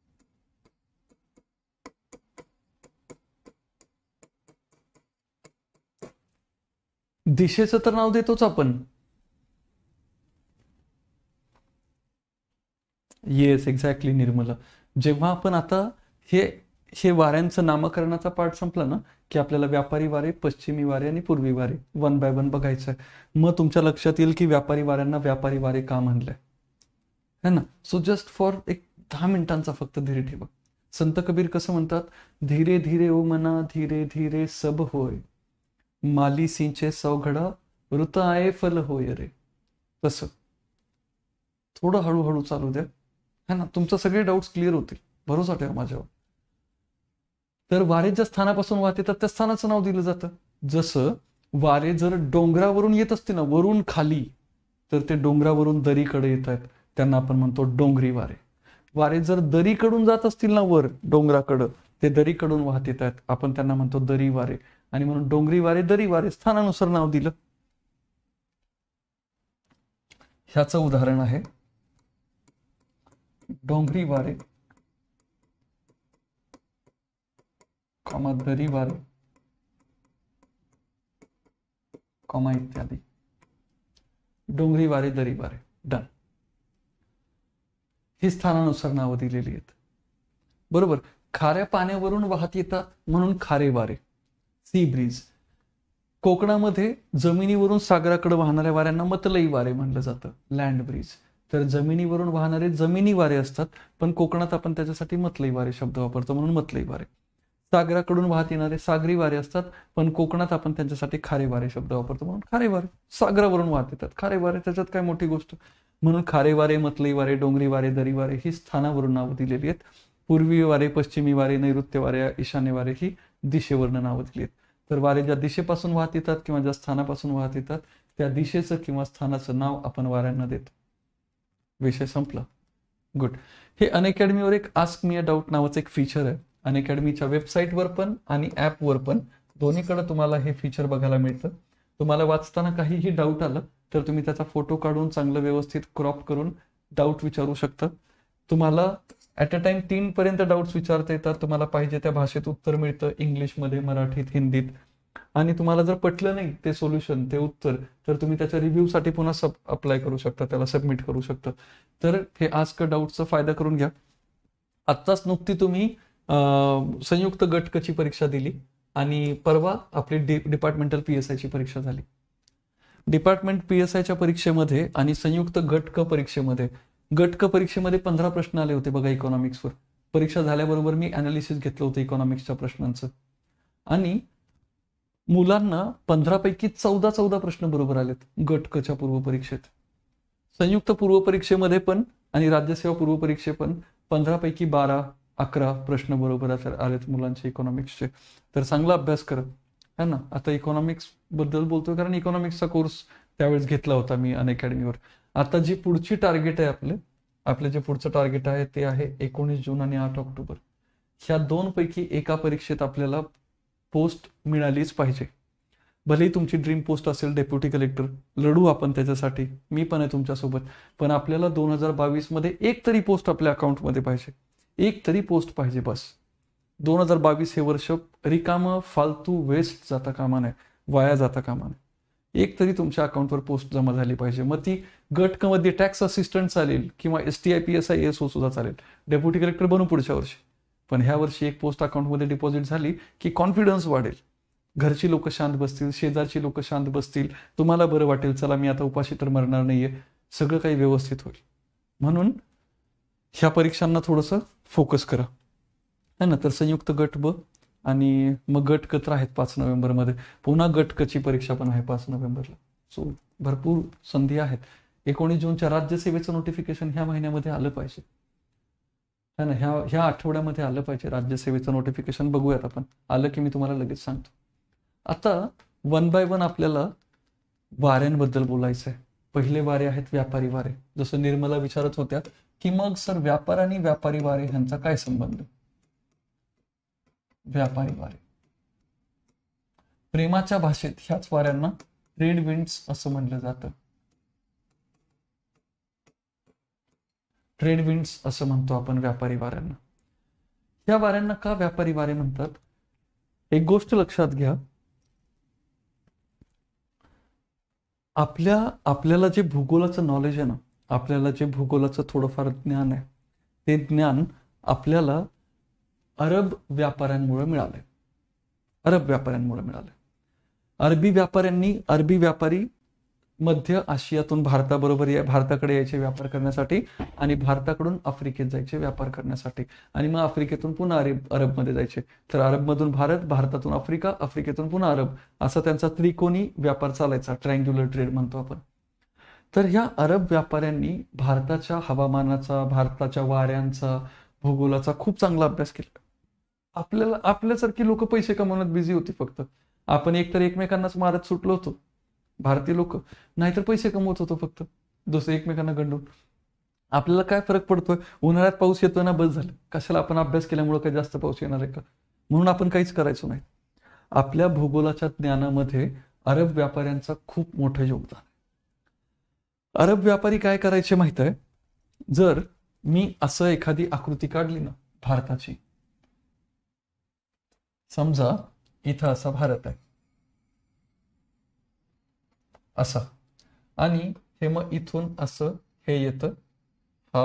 दिशेचं तर नाव देतोच आपण. Yes, exactly Nirmala. जेव्हा आपण आता हे हे वाऱ्यांचं नामकरणाचा पार्ट संपला ना की आपल्याला व्यापारी वारे, पश्चिमी वारे आणि पूर्वी वारे वन बाय वन बघायचं आहे. मग तुमच्या लक्षात येईल की व्यापारी वाऱ्यांना व्यापारी वारे का म्हणलंय, है ना. सो जस्ट फॉर एक दहा मिनिटांचा फक्त धीर ठेवा. संत कबीर कसं म्हणतात, धीरे धीरे ओ मना धीरे धीरे सब होय, माली सिंचे सौघडा ऋत आये फल होय रे. तसं थोडं हळूहळू चालू द्या, है ना. तुमचे सगळे डाऊट्स क्लिअर होतील, भरोसा ठेवा माझ्यावर. तर वारे ज्या स्थानापासून वाहत येतात त्या स्थानाचं नाव दिलं जातं. जसं वारे जर डोंगरावरून येत असते ना वरून खाली, तर ते डोंगरावरून दरीकडे येत आहेत, त्यांना आपण म्हणतो डोंगरी वारे. वारे जर दरीकडून जात असतील ना वर डोंगराकडं, ते दरीकडून वाहत येत आहेत, आपण त्यांना म्हणतो दरी वारे. आणि म्हणून डोंगरी वारे, दरी वारे स्थानानुसार नाव दिलं. ह्याचं उदाहरण आहे डोंगरी वारे, कॉमा दरी वारे, कॉमा इत्यादी. डोंगरी वारे, दरी वारे, डन. ही स्थानानुसार नावं दिलेली आहेत. बरोबर. खाऱ्या पाण्यावरून वाहत येतात म्हणून खारे वारे, सी ब्रीज. कोकणामध्ये जमिनीवरून सागराकडे वाहणाऱ्या वाऱ्यांना मतलई वारे म्हणलं जातं, लँड ब्रीज. तर जमिनीवरून वाहणारे जमिनी वारे असतात, पण कोकणात आपण त्याच्यासाठी मतलई वारे शब्द वापरतो, म्हणून मतलई वारे. सागराकडून वाहत येणारे सागरी वारे असतात, पण कोकणात आपण त्यांच्यासाठी खारे वारे शब्द वापरतो, म्हणून खारे वारे. सागरावरून वाहत येतात खारे वारे, त्याच्यात काय मोठी गोष्ट. म्हणून खारे वारे, मतलई वारे, डोंगरी वारे, दरी वारे ही स्थानावरून नावं दिलेली आहेत. पूर्वी वारे, पश्चिमी वारे, नैऋत्य वारे, ईशान्य वारे ही दिशेवरून नावं दिली आहेत. तर वारे ज्या दिशेपासून वाहत येतात किंवा ज्या स्थानापासून वाहत येतात त्या दिशेचं किंवा स्थानाचं नाव आपण वाऱ्यांना देतो. विषय संपला. गुड. हे अनअकॅडमीवर एक आस्क मी अ डाऊट नावाचं एक फीचर आहे. अनअकॅडमीच्या वेबसाईटवर पण आणि ॲपवर पण दोन्हीकडे तुम्हाला हे फीचर बघायला मिळतं. तुम्हाला वाचताना काहीही डाऊट आलं तर तुम्ही त्याचा फोटो काढून चांगलं व्यवस्थित क्रॉप करून डाऊट विचारू शकता. तुम्हाला ॲट अ टाइम तीन पर्यंत डाऊट्स विचारता येतात. तुम्हाला पाहिजे त्या भाषेत उत्तर मिळतं, इंग्लिशमध्ये, मराठीत, हिंदीत. आणि तुम्हाला जर पटलं नाही ते सोल्युशन, ते उत्तर, तर तुम्ही त्याच्या रिव्ह्यूसाठी पुन्हा सब अप्लाय करू शकता, त्याला सबमिट करू शकता. तर हे आस्क डाऊटचा फायदा करून घ्या. आत्ताच नुकती तुम्ही संयुक्त गट क ची परीक्षा दिली आणि परवा आपली डि डिपार्टमेंटल पी एस आयची परीक्षा झाली. डिपार्टमेंट पी एस आयच्या परीक्षेमध्ये आणि संयुक्त गट क परीक्षेमध्ये, गट क परीक्षेमध्ये पंधरा प्रश्न आले होते बघा इकॉनॉमिक्सवर. परीक्षा झाल्याबरोबर मी अनालिसिस घेतलं होतं इकॉनॉमिक्सच्या प्रश्नांचं आणि मुलांना पंधरा पैकी चौदा चौदा प्रश्न बरोबर आलेत गट क च्या पूर्व परीक्षेत. संयुक्त पूर्व परीक्षेमध्ये पण आणि राज्यसेवा पूर्व परीक्षे पण पंधरा पैकी बारा अकरा प्रश्न बरोबर आलेत मुलांचे इकॉनॉमिक्सचे. तर चांगला अभ्यास करा है ना. आता इकॉनॉमिक्स बद्दल बोलतोय कारण इकॉनॉमिक्सचा कोर्स त्यावेळेस घेतला होता मी अनअकॅडमीवर. आता जी पुढची टार्गेट आहे आपले आपले जे पुढचं टार्गेट आहे ते आहे एकोणीस जून आणि आठ ऑक्टोबर. ह्या दोन पैकी एका परीक्षेत आपल्याला पोस्ट मिळालीच पाहिजे. भलेही तुमची ड्रीम पोस्ट असेल डेप्युटी कलेक्टर, लढू आपण त्याच्यासाठी, मी पण आहे तुमच्यासोबत. पण आपल्याला दोन हजार बावीस मध्ये एक तरी पोस्ट आपल्या अकाउंटमध्ये पाहिजे, एक तरी पोस्ट पाहिजे बस. दोन हजार बावीस हे वर्ष रिकामं फालतू वेस्ट जाता कामा नये, वाया जाता कामा नये. एक तरी तुमच्या अकाउंटवर पोस्ट जमा झाली पाहिजे. मग ती गट क मध्ये टॅक्स असिस्टंट चालेल किंवा S T I P S I S O सुद्धा चालेल. डेप्युटी कलेक्टर बनू पुढच्या वर्षी, पण ह्या वर्षी एक पोस्ट अकाउंटमध्ये डिपॉझिट झाली की कॉन्फिडन्स वाढेल. घरची लोक शांत बसतील, शेजारची लोक शांत बसतील, तुम्हाला बरं वाटेल, चला मी आता उपाशी तर मरणार नाहीये, सगळं काही व्यवस्थित होईल. म्हणून ह्या परीक्षांना थोडंसं फोकस करा है ना. तर संयुक्त गट ब आणि मग गट क तर आहेत पाच नोव्हेंबरमध्ये, पुन्हा गट क ची परीक्षा पण आहे पाच नोव्हेंबरला. सो भरपूर संधी आहेत. एकोणीस जूनच्या राज्यसेवेचं नोटिफिकेशन ह्या महिन्यामध्ये आलं पाहिजे है ना. ह्या ह्या आठवड्यामध्ये आलं पाहिजे राज्यसेवेचं नोटिफिकेशन. बघूयात आपण, आलं की मी तुम्हाला लगेच सांगतो. आता वन बाय वन आपल्याला वाऱ्यांबद्दल बोलायचं आहे. पहिले वारे आहेत व्यापारी वारे. जसं निर्मला विचारत होत्या की मग सर व्यापार आणि व्यापारी वारे ह्यांचा काय संबंध. व्यापारी वारे प्रेमाच्या भाषेत ह्याच वाऱ्यांना ट्रेड विंड्स असं म्हणलं जातं. ट्रेड विंड्स असं म्हणतो आपण व्यापारी वाऱ्यांना. या वाऱ्यांना का व्यापारी वारे म्हणतात. एक गोष्ट लक्षात घ्या, आपल्या आपल्याला जे भूगोलाचं नॉलेज आहे ना, आपल्याला जे भूगोलाचं थोडंफार ज्ञान आहे, ते ज्ञान आपल्याला अरब व्यापाऱ्यांमुळे मिळाले. अरब व्यापाऱ्यांमुळे मिळाले. अरबी व्यापाऱ्यांनी, अरबी व्यापारी मध्य आशियातून भारताबरोबर या भारताकडे यायचे व्यापार करण्यासाठी आणि भारताकडून आफ्रिकेत जायचे व्यापार करण्यासाठी आणि मग आफ्रिकेतून पुन्हा अरब अरबमध्ये जायचे. तर अरबमधून भारत, भारतातून आफ्रिका, आफ्रिकेतून पुन्हा अरब, असा त्यांचा त्रिकोणी व्यापार चालायचा, ट्रायंग्युलर ट्रेड म्हणतो आपण. तर ह्या अरब व्यापाऱ्यांनी भारताच्या हवामानाचा, भारताच्या वाऱ्यांचा, भूगोलाचा खूप चांगला अभ्यास केला. आपल्याला आपल्यासारखी लोक पैसे कमवण्यात बिझी होती फक्त. आपण एकतर एकमेकांनाच मारत सुटलो होतो भारतीय लोक, नाहीतर पैसे कमवत होतो फक्त दुसरे एकमेकांना गंडून. आपल्याला काय फरक पडतोय, उन्हाळ्यात पाऊस येतोय ना, बस झालं. कशाला, आपण अभ्यास केल्यामुळे काही जास्त पाऊस येणार आहे का, म्हणून आपण काहीच करायचो नाही. आपल्या भूगोलाच्या ज्ञानामध्ये अरब व्यापाऱ्यांचा खूप मोठं योगदान आहे. अरब व्यापारी काय करायचे माहित आहे, जर मी असं एखादी आकृती काढली ना भारताची, समजा इथं असा भारत आहे असा, आणि हे मग इथून असं हे येतं, हा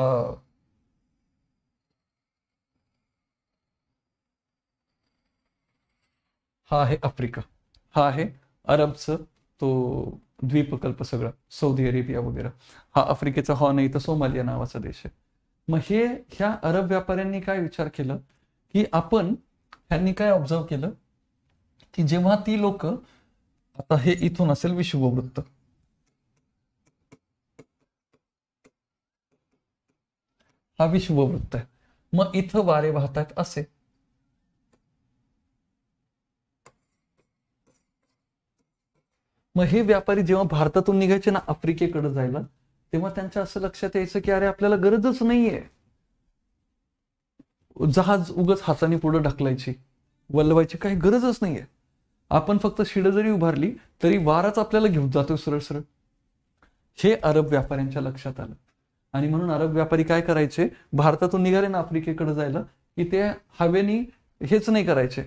हा आहे आफ्रिका, हा आहे अरबचं तो द्वीपकल्प सगळा, सौदी अरेबिया वगैरे, हा आफ्रिकेचा हा नाही तर सोमालिया नावाचा देश आहे. मग हे ह्या अरब व्यापाऱ्यांनी काय विचार केलं की आपण ह्यांनी काय ऑब्झर्व केलं की जेव्हा ती लोक, आता हे इथून असेल विषुववृत्त, हा विषुववृत्त आहे, मग इथं वारे वाहतात असे. मग हे व्यापारी जेव्हा भारतातून निघायचे ना आफ्रिकेकडे जायला, तेव्हा त्यांच्या असं लक्षात यायचं की अरे आपल्याला गरजच नाहीये जहाज उगच हाताने पुढे ढकलायची, वल्लवायची काही गरजच नाहीये. आपण फक्त शिड जरी उभारली तरी वाराच आपल्याला घेऊन जातो सरळ सरळ. हे अरब व्यापाऱ्यांच्या लक्षात आलं. आणि म्हणून अरब व्यापारी काय करायचे, भारतातून निघाले ना आफ्रिकेकडे जायला की ते हवेनी हेच नाही करायचे,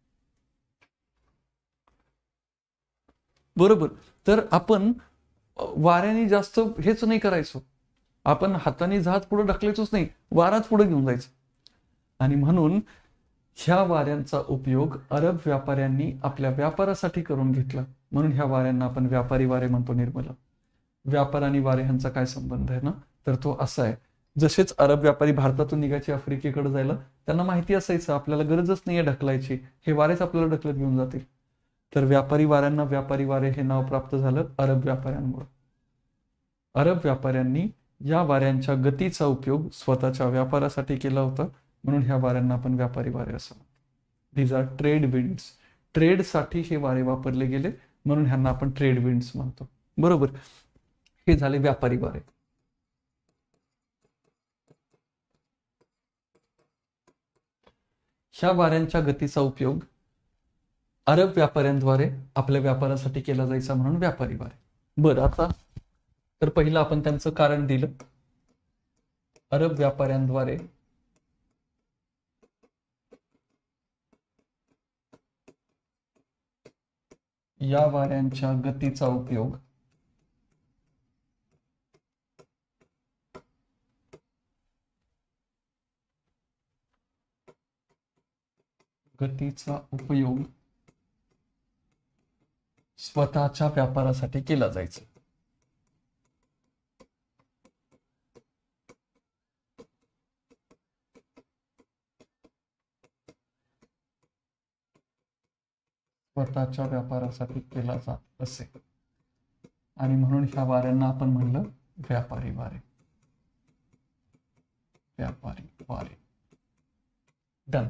बरोबर. तर आपण वाऱ्याने जास्त हेच नाही करायचो, आपण हाताने जहाज पुढे ढकलायचोच नाही, वाराच पुढे घेऊन जायचं. आणि म्हणून ह्या वाऱ्यांचा उपयोग अरब व्यापाऱ्यांनी आपल्या व्यापारासाठी करून घेतला. म्हणून ह्या वाऱ्यांना आपण व्यापारी वारे म्हणतो. निर्मला, व्यापार आणि वारे ह्यांचा काय संबंध आहे ना, तर तो असा आहे, जसेच अरब व्यापारी भारतातून निघायचे आफ्रिकेकडे जायला, त्यांना माहिती असायचं आपल्याला गरजच नाहीये ढकलायची, हे वारेच आपल्याला ढकलत घेऊन जातील. तर व्यापारी वाऱ्यांना व्यापारी वारे हे नाव प्राप्त झालं अरब व्यापाऱ्यांमुळे. अरब व्यापाऱ्यांनी या वाऱ्यांच्या गतीचा उपयोग स्वतःच्या व्यापारासाठी केला होता, म्हणून ह्या वाऱ्यांना आपण व्यापारी वारे असं म्हणतो. These are trade winds. ट्रेडसाठी हे वारे वापरले गेले, म्हणून ह्यांना आपण ट्रेड विंड्स म्हणतो, बरोबर. हे झाले व्यापारी वारे. ह्या वाऱ्यांच्या गतीचा उपयोग अरब व्यापाऱ्यांद्वारे आपल्या व्यापारासाठी केला जायचा, म्हणून व्यापारी वारे. बरं, आता तर पहिलं आपण त्यांचं कारण दिलं. अरब व्यापाऱ्यांद्वारे या वाऱ्यांच्या गतीचा उपयोग गतीचा उपयोग स्वतःच्या व्यापारासाठी केला जायचा. स्वतःच्या व्यापारासाठी केला जात असे, आणि म्हणून ह्या वाऱ्यांना आपण म्हणलं व्यापारी वारे. व्यापारी वारे. डन.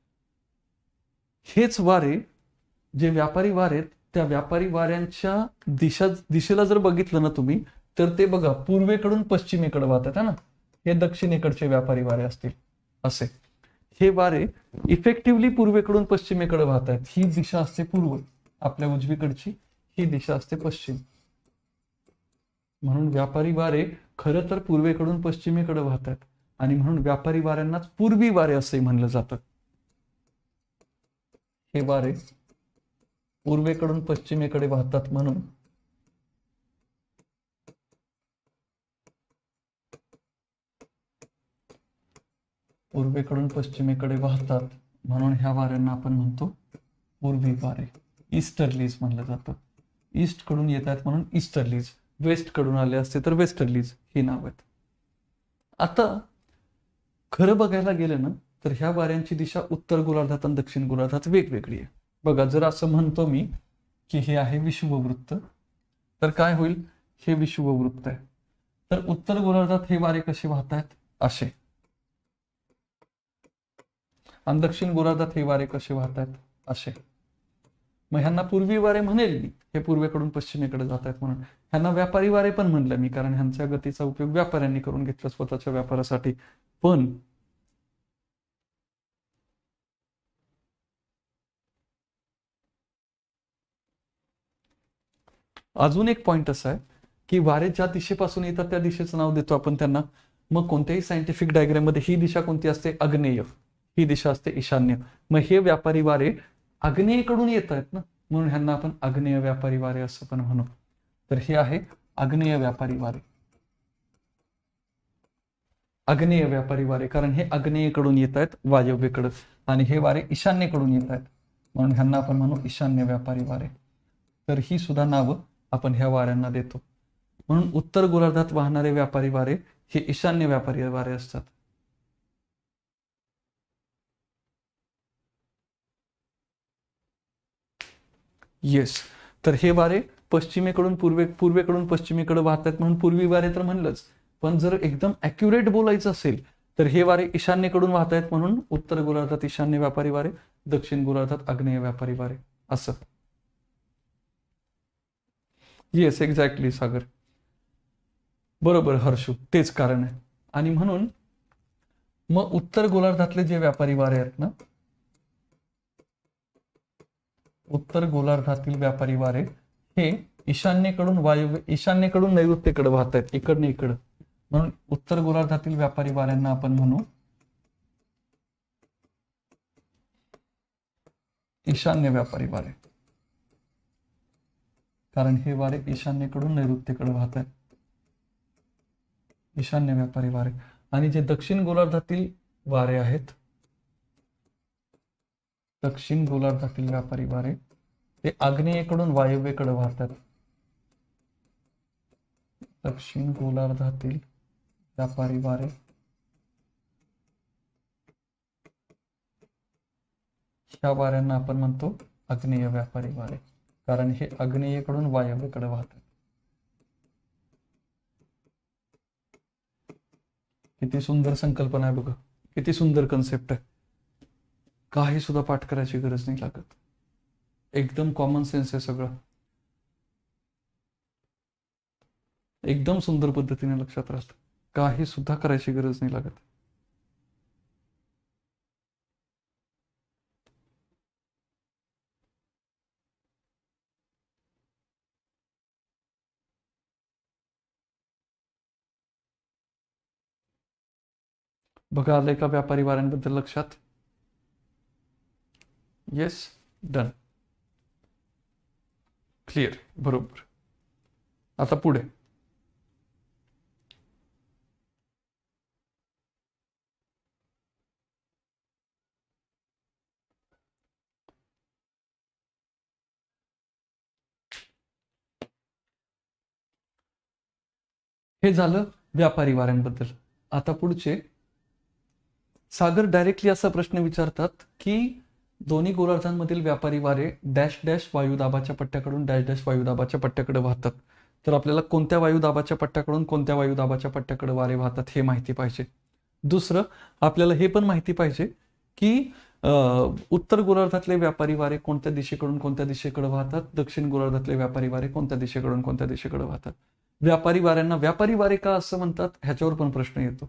हेच वारे, जे व्यापारी वारे आहेत, त्या व्यापारी वाऱ्यांच्या दिशा दिशेला जर बघितलं ना तुम्ही, तर ते बघा पूर्वेकडून पश्चिमेकडे वाहतात है ना, हे दक्षिणेकडचे व्यापारी वारे असतील असे. हे वारे इफेक्टिव्हली पूर्वेकडून पश्चिमेकडे वाहत आहेत. ही दिशा असते पूर्व आपल्या उजवीकडची, ही दिशा असते पश्चिम. म्हणून व्यापारी वारे खरं तर पूर्वेकडून पश्चिमेकडे वाहतात, आणि म्हणून व्यापारी वाऱ्यांनाच पूर्वी वारे असे म्हणलं जातं. हे वारे पूर्वेकडून पश्चिमेकडे वाहतात, म्हणून पूर्वेकडून पश्चिमेकडे वाहतात, म्हणून ह्या वाऱ्यांना आपण म्हणतो पूर्वी वारे. ईस्टर्लीज म्हणलं जातं. ईस्ट कडून येत आहेत म्हणून ईस्टर्लीज, वेस्ट कडून आले असते तर वेस्टर्लीज ही नाव आहेत. आता खरं बघायला गेलं ना, तर ह्या वाऱ्यांची दिशा उत्तर गोलार्धात आणि दक्षिण गोलार्धात वेगवेगळी आहे. बघा, जर असं म्हणतो मी की हे आहे विषुववृत्त, तर काय होईल, हे विषुववृत्त आहे. तर उत्तर गोलार्धात हे वारे कसे वाहत आहेत, असे, आणि दक्षिण गोलार्धात हे वारे कसे वाहत आहेत, असे. मग ह्यांना पूर्वी वारे म्हणेल मी, हे पूर्वेकडून पश्चिमेकडे जात आहेत म्हणून. ह्यांना व्यापारी वारे पण म्हणलं मी, कारण ह्यांच्या गतीचा उपयोग व्यापाऱ्यांनी करून घेतला स्वतःच्या व्यापारासाठी. पण अजून एक पॉइंट असा आहे की वारे ज्या दिशेपासून येतात त्या दिशेचं नाव देतो आपण त्यांना. मग कोणत्याही सायंटिफिक डायग्राम मध्ये ही दिशा कोणती असते, आग्नेय. ही दिशा असते ईशान्य. मग हे व्यापारी वारे आग्नेयकडून येत आहेत ना, म्हणून ह्यांना आपण आग्नेय व्यापारी वारे असं पण म्हणू. तर हे आहे आग्नेय व्यापारी वारे. आग्नेय व्यापारी वारे, कारण हे आग्नेयकडून येत आहेत वायव्येकडे, आणि हे वारे ईशान्येकडून येत आहेत, म्हणून ह्यांना आपण म्हणू ईशान्य व्यापारी वारे. तर ही सुद्धा नावं आपण ह्या वाऱ्यांना देतो. म्हणून उत्तर गोलार्धात वाहणारे व्यापारी वारे हे ईशान्य व्यापारी वारे असतात. येस, तर हे वारे पश्चिमेकडून पूर्वे पूर्वेकडून पश्चिमेकडे वाहतात म्हणून पूर्वी वारे तर म्हणलंच, पण जर एकदम ॲक्युरेट बोलायचं असेल तर हे वारे ईशान्येकडून वाहत आहेत म्हणून उत्तर गोलार्धात ईशान्य व्यापारी वारे, दक्षिण गोलार्धात आग्नेय व्यापारी वारे असं. येस एक्झॅक्टली सागर, बरोबर हर्षू, तेच कारण आहे. आणि म्हणून मग उत्तर गोलार्धातले जे व्यापारी वारे आहेत ना, उत्तर गोलार्धातील व्यापारी वारे हे ईशान्येकडून वायव्य ईशान्येकडून नैऋत्येकडे वाहत आहेत, इकडनं इकडं. म्हणून उत्तर गोलार्धातील व्यापारी वाऱ्यांना आपण म्हणू ईशान्य व्यापारी वारे, कारण हे वारे ईशान्येकडून नैऋत्येकडे वाहत आहेत, ईशान्य व्यापारी वारे. आणि जे दक्षिण गोलार्धातील वारे आहेत, दक्षिण गोलार्धातील व्यापारी वारे ते आग्नेयेकडून वायव्येकडे वाहतात. दक्षिण गोलार्धातील व्यापारी वारे ह्या वाऱ्यांना आपण म्हणतो आग्नेय व्यापारी वारे, कारण हे आग्नेयेकडून वायव्येकडे वाहतात. किती सुंदर संकल्पना आहे बघा, किती सुंदर कन्सेप्ट आहे. काही सुद्धा पाठ करायची गरज नाही लागत, एकदम कॉमन सेन्स आहे सगळं, एकदम सुंदर पद्धतीने लक्षात राहतं, काही सुद्धा करायची गरज नाही लागत. बघा आलंय का व्यापारी वाऱ्यांबद्दल लक्षात? येस, डन, क्लिअर, बरोबर. आता पुढे हे झालं व्यापारी वाऱ्यांबद्दल. आता पुढचे सागर डायरेक्टली असा प्रश्न विचारतात की दोन्ही गोलार्धांमधील व्यापारी वारे डॅश डॅश वायुदाबाच्या पट्ट्याकडून डॅश डॅश वायुदाबाच्या पट्ट्याकडे वाहतात. तर आपल्याला कोणत्या वायुदाबाच्या पट्ट्याकडून कोणत्या वायुदाबाच्या पट्ट्याकडे वारे वाहतात हे माहिती पाहिजे. दुसरं आपल्याला हे पण माहिती पाहिजे की उत्तर गोलार्धातले व्यापारी वारे कोणत्या दिशेकडून कोणत्या दिशेकडे वाहतात, दक्षिण गोलार्धातले व्यापारी वारे कोणत्या दिशेकडून कोणत्या दिशेकडे वाहतात. व्यापारी वाऱ्यांना व्यापारी वारे का असं म्हणतात ह्याच्यावर पण प्रश्न येतो.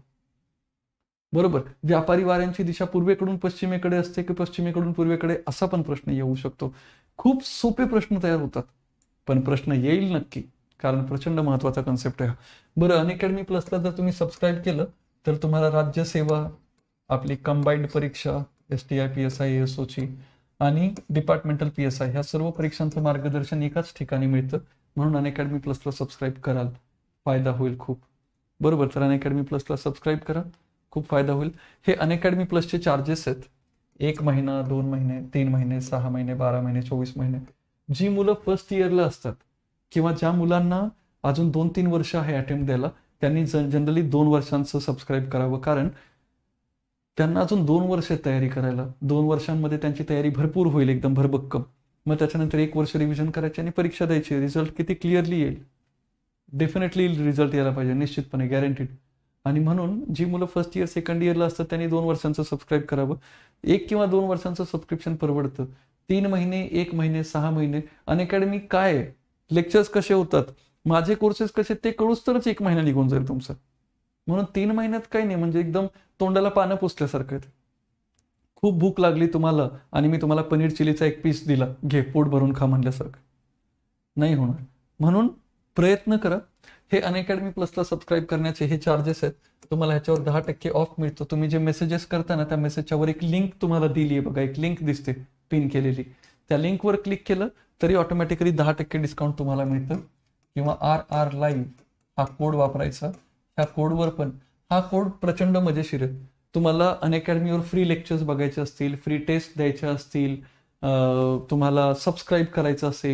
बरोबर, व्यापारी वाऱ्यांची दिशा पूर्वेकडून पश्चिमेकडे असते की पश्चिमेकडून पूर्वेकडे असा पण प्रश्न येऊ शकतो. खूप सोपे प्रश्न तयार होतात, पण प्रश्न येईल नक्की, कारण प्रचंड महत्वाचा कन्सेप्ट आहे. बरं, अनअकॅडमी प्लसला जर तुम्ही सबस्क्राईब केलं तर तुम्हाला राज्यसेवा, आपली कंबाईंड परीक्षा, S T I P S I S ओची आणि डिपार्टमेंटल पी एस आय ह्या सर्व परीक्षांचं मार्गदर्शन एकाच ठिकाणी मिळतं. म्हणून अनअकॅडमी प्लसला सबस्क्राईब कराल, फायदा होईल खूप. बरोबर, तर अनअकॅडमी प्लसला सबस्क्राईब करा, खूप फायदा होईल. हे अनअकॅडमी प्लसचे चार्जेस आहेत. एक महिना, दोन महिने, तीन महिने, सहा महिने, बारा महिने, चोवीस महिने. जी मुलं फर्स्ट इयरला असतात किंवा ज्या मुलांना अजून दोन तीन वर्ष आहे अटेम्प्ट द्यायला, त्यांनी जनरली दोन वर्षांचं सबस्क्राईब करावं, कारण त्यांना अजून दोन वर्ष तयारी करायला. दोन वर्षांमध्ये त्यांची तयारी भरपूर होईल, एकदम भरभक्कम. मग त्याच्यानंतर एक वर्ष रिव्हिजन करायची आणि परीक्षा द्यायची. रिझल्ट किती क्लिअरली येईल, डेफिनेटली रिझल्ट यायला पाहिजे, निश्चितपणे, गॅरंटीड. आणि म्हणून जी मुलं फर्स्ट इयर सेकंड इयरला असतात त्यांनी दोन वर्षांचं सबस्क्राईब करावं. एक किंवा दोन वर्षांचं सबस्क्रिप्शन परवडतं. तीन महिने, एक महिने, सहा महिने अनअकॅडमी काय आहे, लेक्चर्स कसे होतात, माझे कोर्सेस कसे, ते कळूच तरच एक महिना निघून जाईल तुमचा. म्हणून तीन महिन्यात काही नाही, म्हणजे एकदम तोंडाला पानं पुसल्यासारखं आहे. खूप भूक लागली तुम्हाला आणि मी तुम्हाला पनीर चिलीचा एक पीस दिला, घे पोट भरून खा म्हणल्यासारखं नाही होणार. म्हणून प्रयत्न करा. हे अनअकॅडमी प्लसला सबस्क्राईब करण्याचे हे चार्जेस आहेत. तुम्हाला ह्याच्यावर दहा टक्के ऑफ मिळतो. तुम्ही जे मेसेजेस करता ना, त्या मेसेजच्या वर एक लिंक तुम्हाला दिली आहे बघा, एक लिंक दिसते पिन केलेली, त्या लिंकवर क्लिक केलं तरी ऑटोमॅटिकली दहा टक्के डिस्काउंट तुम्हाला मिळतं. किंवा आर आर लाईव्ह हा कोड वापरायचा. ह्या कोडवर पण, हा कोड प्रचंड मजेशीर आहे. तुम्हाला अनअकॅडमीवर फ्री लेक्चर्स बघायचे असतील, फ्री टेस्ट द्यायच्या असतील, तुम्हाला सबस्क्राईब करायचं असेल,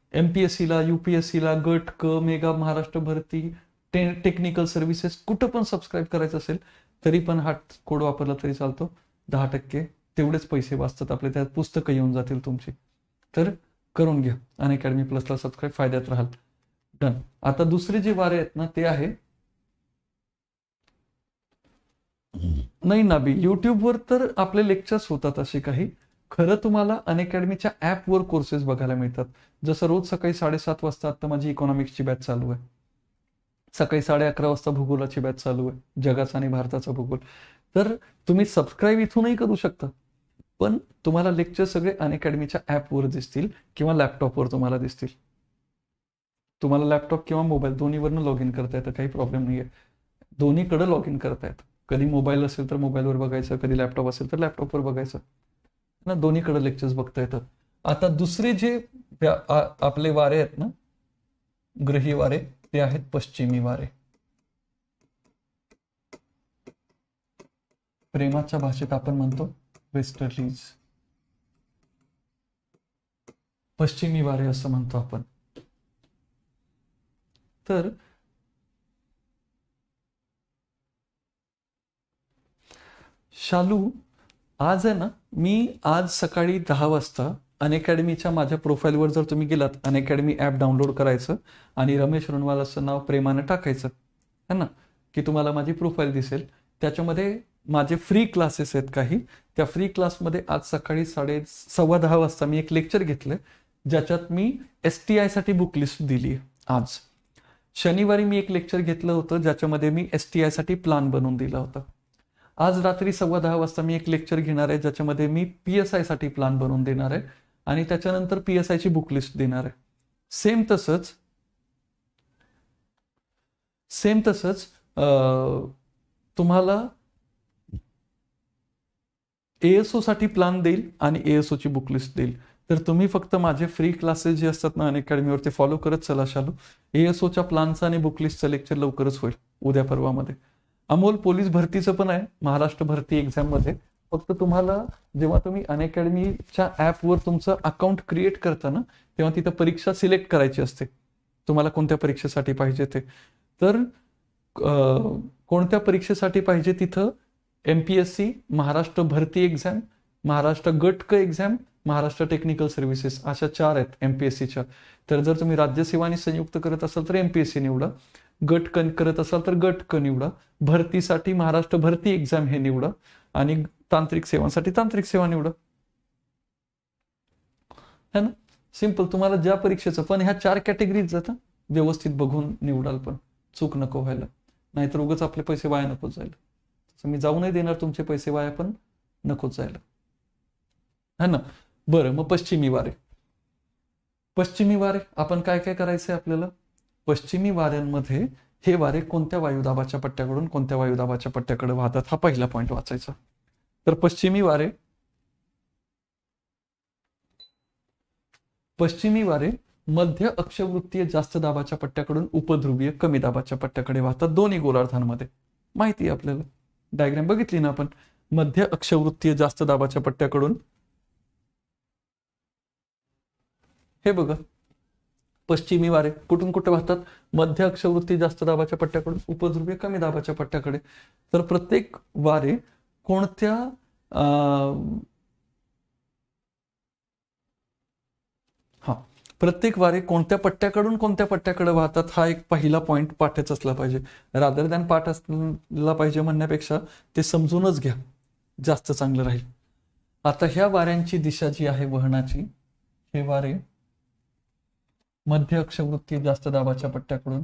एमपीएससी ला, युपीएससी ला, गट क, मेगा महाराष्ट्र भरती, टे, टेक्निकल सर्व्हिसेस कुठं पण सबस्क्राईब करायचं असेल तरी पण हा कोड वापरला तरी चालतो. दहा टक्के तेवढेच पैसे वाचतात आपले, त्यात पुस्तकं येऊन जातील तुमची. तर करून घ्या, अनअकॅडमी प्लसला सबस्क्राईब, फायद्यात राहाल. डन. आता दुसरे जे वारे आहेत ना ते आहे नाही ना बी. युट्यूबवर तर आपले लेक्चर्स होतात असे काही. खरं तुम्हाला अनअकॅडमीच्या ऍपवर कोर्सेस बघायला मिळतात. जसं रोज सकाळी साडेसात वाजता आता माझी इकॉनॉमिक्सची बॅच चालू आहे. सकाळी साडे अकरा वाजता भूगोलाची बॅच चालू आहे, जगाचा आणि भारताचा भूगोल. तर तुम्ही सबस्क्राईब इथूनही करू शकता, पण तुम्हाला लेक्चर सगळे अनअकॅडमीच्या ऍपवर दिसतील किंवा लॅपटॉपवर तुम्हाला दिसतील. तुम्हाला लॅपटॉप किंवा मोबाईल दोन्हीवरनं लॉग इन करता येतं, काही प्रॉब्लेम नाही आहे. दोन्हीकडे लॉग इन करता येतं. कधी मोबाईल असेल तर मोबाईलवर बघायचं, कधी लॅपटॉप असेल तर लॅपटॉपवर बघायचं ना, दोन्हीकडे लेक्चर्स बघता येतात. आता दुसरे जे आपले वारे आहेत ना, ग्रही वारे, ते आहेत पश्चिमी वारे. प्रेमाच्या भाषेत आपण म्हणतो वेस्टर्लीज. पश्चिमी वारे असं म्हणतो आपण. तर शालू, आज आहे ना, मी आज सकाळी दहा वाजता अनअकॅडमीच्या माझ्या प्रोफाईलवर जर तुम्ही गेलात, अनअकॅडमी ॲप डाउनलोड करायचं आणि रमेश रुणवाल असं नाव प्रेमाने टाकायचं है ना, की तुम्हाला माझी प्रोफाईल दिसेल. त्याच्यामध्ये माझे फ्री क्लासेस आहेत काही. त्या फ्री क्लासमध्ये आज सकाळी साडे सव्वा दहा वाजता मी एक लेक्चर घेतलं, ज्याच्यात मी एस टी आय साठी बुक लिस्ट दिली. आज शनिवारी मी एक लेक्चर घेतलं होतं, ज्याच्यामध्ये मी एस टी आय साठी प्लान बनवून दिला होता. आज रात्री सव्वा दहा वाजता मी एक लेक्चर घेणार आहे, ज्याच्यामध्ये मी पी एस आय साठी प्लान बनवून देणार आहे आणि त्याच्यानंतर पी एस आय ची बुक लिस्ट देणार आहे. सेम तसंच सेम तसंच तुम्हाला एएसओ साठी प्लान देईल आणि एएसओ ची बुक लिस्ट देईल. तर तुम्ही फक्त माझे फ्री क्लासेस जे असतात ना अनअकॅडमीवर ते फॉलो करत चला शालू. एएसओच्या प्लानचं आणि बुक लिस्टचं लेक्चर लवकरच होईल, उद्या परवामध्ये. अमोल, पोलीस भरतीचं पण आहे, महाराष्ट्र भरती एक्झाम मध्ये. फक्त तुम्हाला जेव्हा तुम्ही अनअकॅडमीच्या ऍपवर तुमचं अकाउंट क्रिएट करता ना, तेव्हा तिथं परीक्षा सिलेक्ट करायची असते, तुम्हाला कोणत्या परीक्षेसाठी पाहिजे ते. तर कोणत्या परीक्षेसाठी पाहिजे तिथं एमपीएससी, महाराष्ट्र भरती एक्झाम, महाराष्ट्र गट क एक्झाम, महाराष्ट्र टेक्निकल सर्व्हिसेस, अशा चार आहेत एमपीएससीच्या. तर जर तुम्ही राज्यसेवा आणि संयुक्त करत असाल तर एमपीएससी निवडा, गट क करत असाल तर गट क निवडा, भरतीसाठी महाराष्ट्र भरती एक्झाम हे निवडा आणि तांत्रिक सेवांसाठी तांत्रिक सेवा निवडा, है ना. सिंपल. तुम्हाला ज्या परीक्षेचं, पण ह्या चार कॅटेगरीज जातं, व्यवस्थित बघून निवडाल, पण चूक नको व्हायला, नाहीतर उगाच आपले पैसे वाया नको जायला. तसं मी जाऊ नाही देणार तुमचे पैसे वाया, पण नकोच जायला, है ना. बरं, मग पश्चिमी वारे. पश्चिमी वारे आपण काय काय करायचंय आपल्याला. पश्चिमी वाऱ्यांमध्ये हे वारे कोणत्या वायुदाबाच्या पट्ट्याकडून कोणत्या वायुदाबाच्या पट्ट्याकडे वाहतात, हा पहिला पॉइंट वाचायचा. तर पश्चिमी वारे पश्चिमी वारे मध्य अक्षवृत्तीय जास्त दाबाच्या पट्ट्याकडून उपध्रुवीय कमी दाबाच्या पट्ट्याकडे वाहतात, दोन्ही गोलार्धांमध्ये. माहिती आहे आपल्याला, डायग्राम बघितली ना आपण. मध्य अक्षवृत्तीय जास्त दाबाच्या पट्ट्याकडून, हे बघा, पश्चिमी वारे कुठून कुठे वाहतात, मध्य अक्षवृत्ती जास्त दाबाच्या पट्ट्याकडून उपध्रुवीय कमी दाबाच्या पट्ट्याकडे. तर प्रत्येक वारे कोणत्या हा प्रत्येक वारे कोणत्या पट्ट्याकडून कोणत्या पट्ट्याकडे वाहतात, हा एक पहिला पॉइंट पाठच असला पाहिजे. रादर दॅन पाठ असला पाहिजे म्हणण्यापेक्षा ते समजूनच घ्या, जास्त चांगलं राहील. आता ह्या वाऱ्यांची दिशा जी आहे वहनाची, हे वारे मध्य अक्षवृत्तीय जास्त दाबाच्या पट्ट्याकडून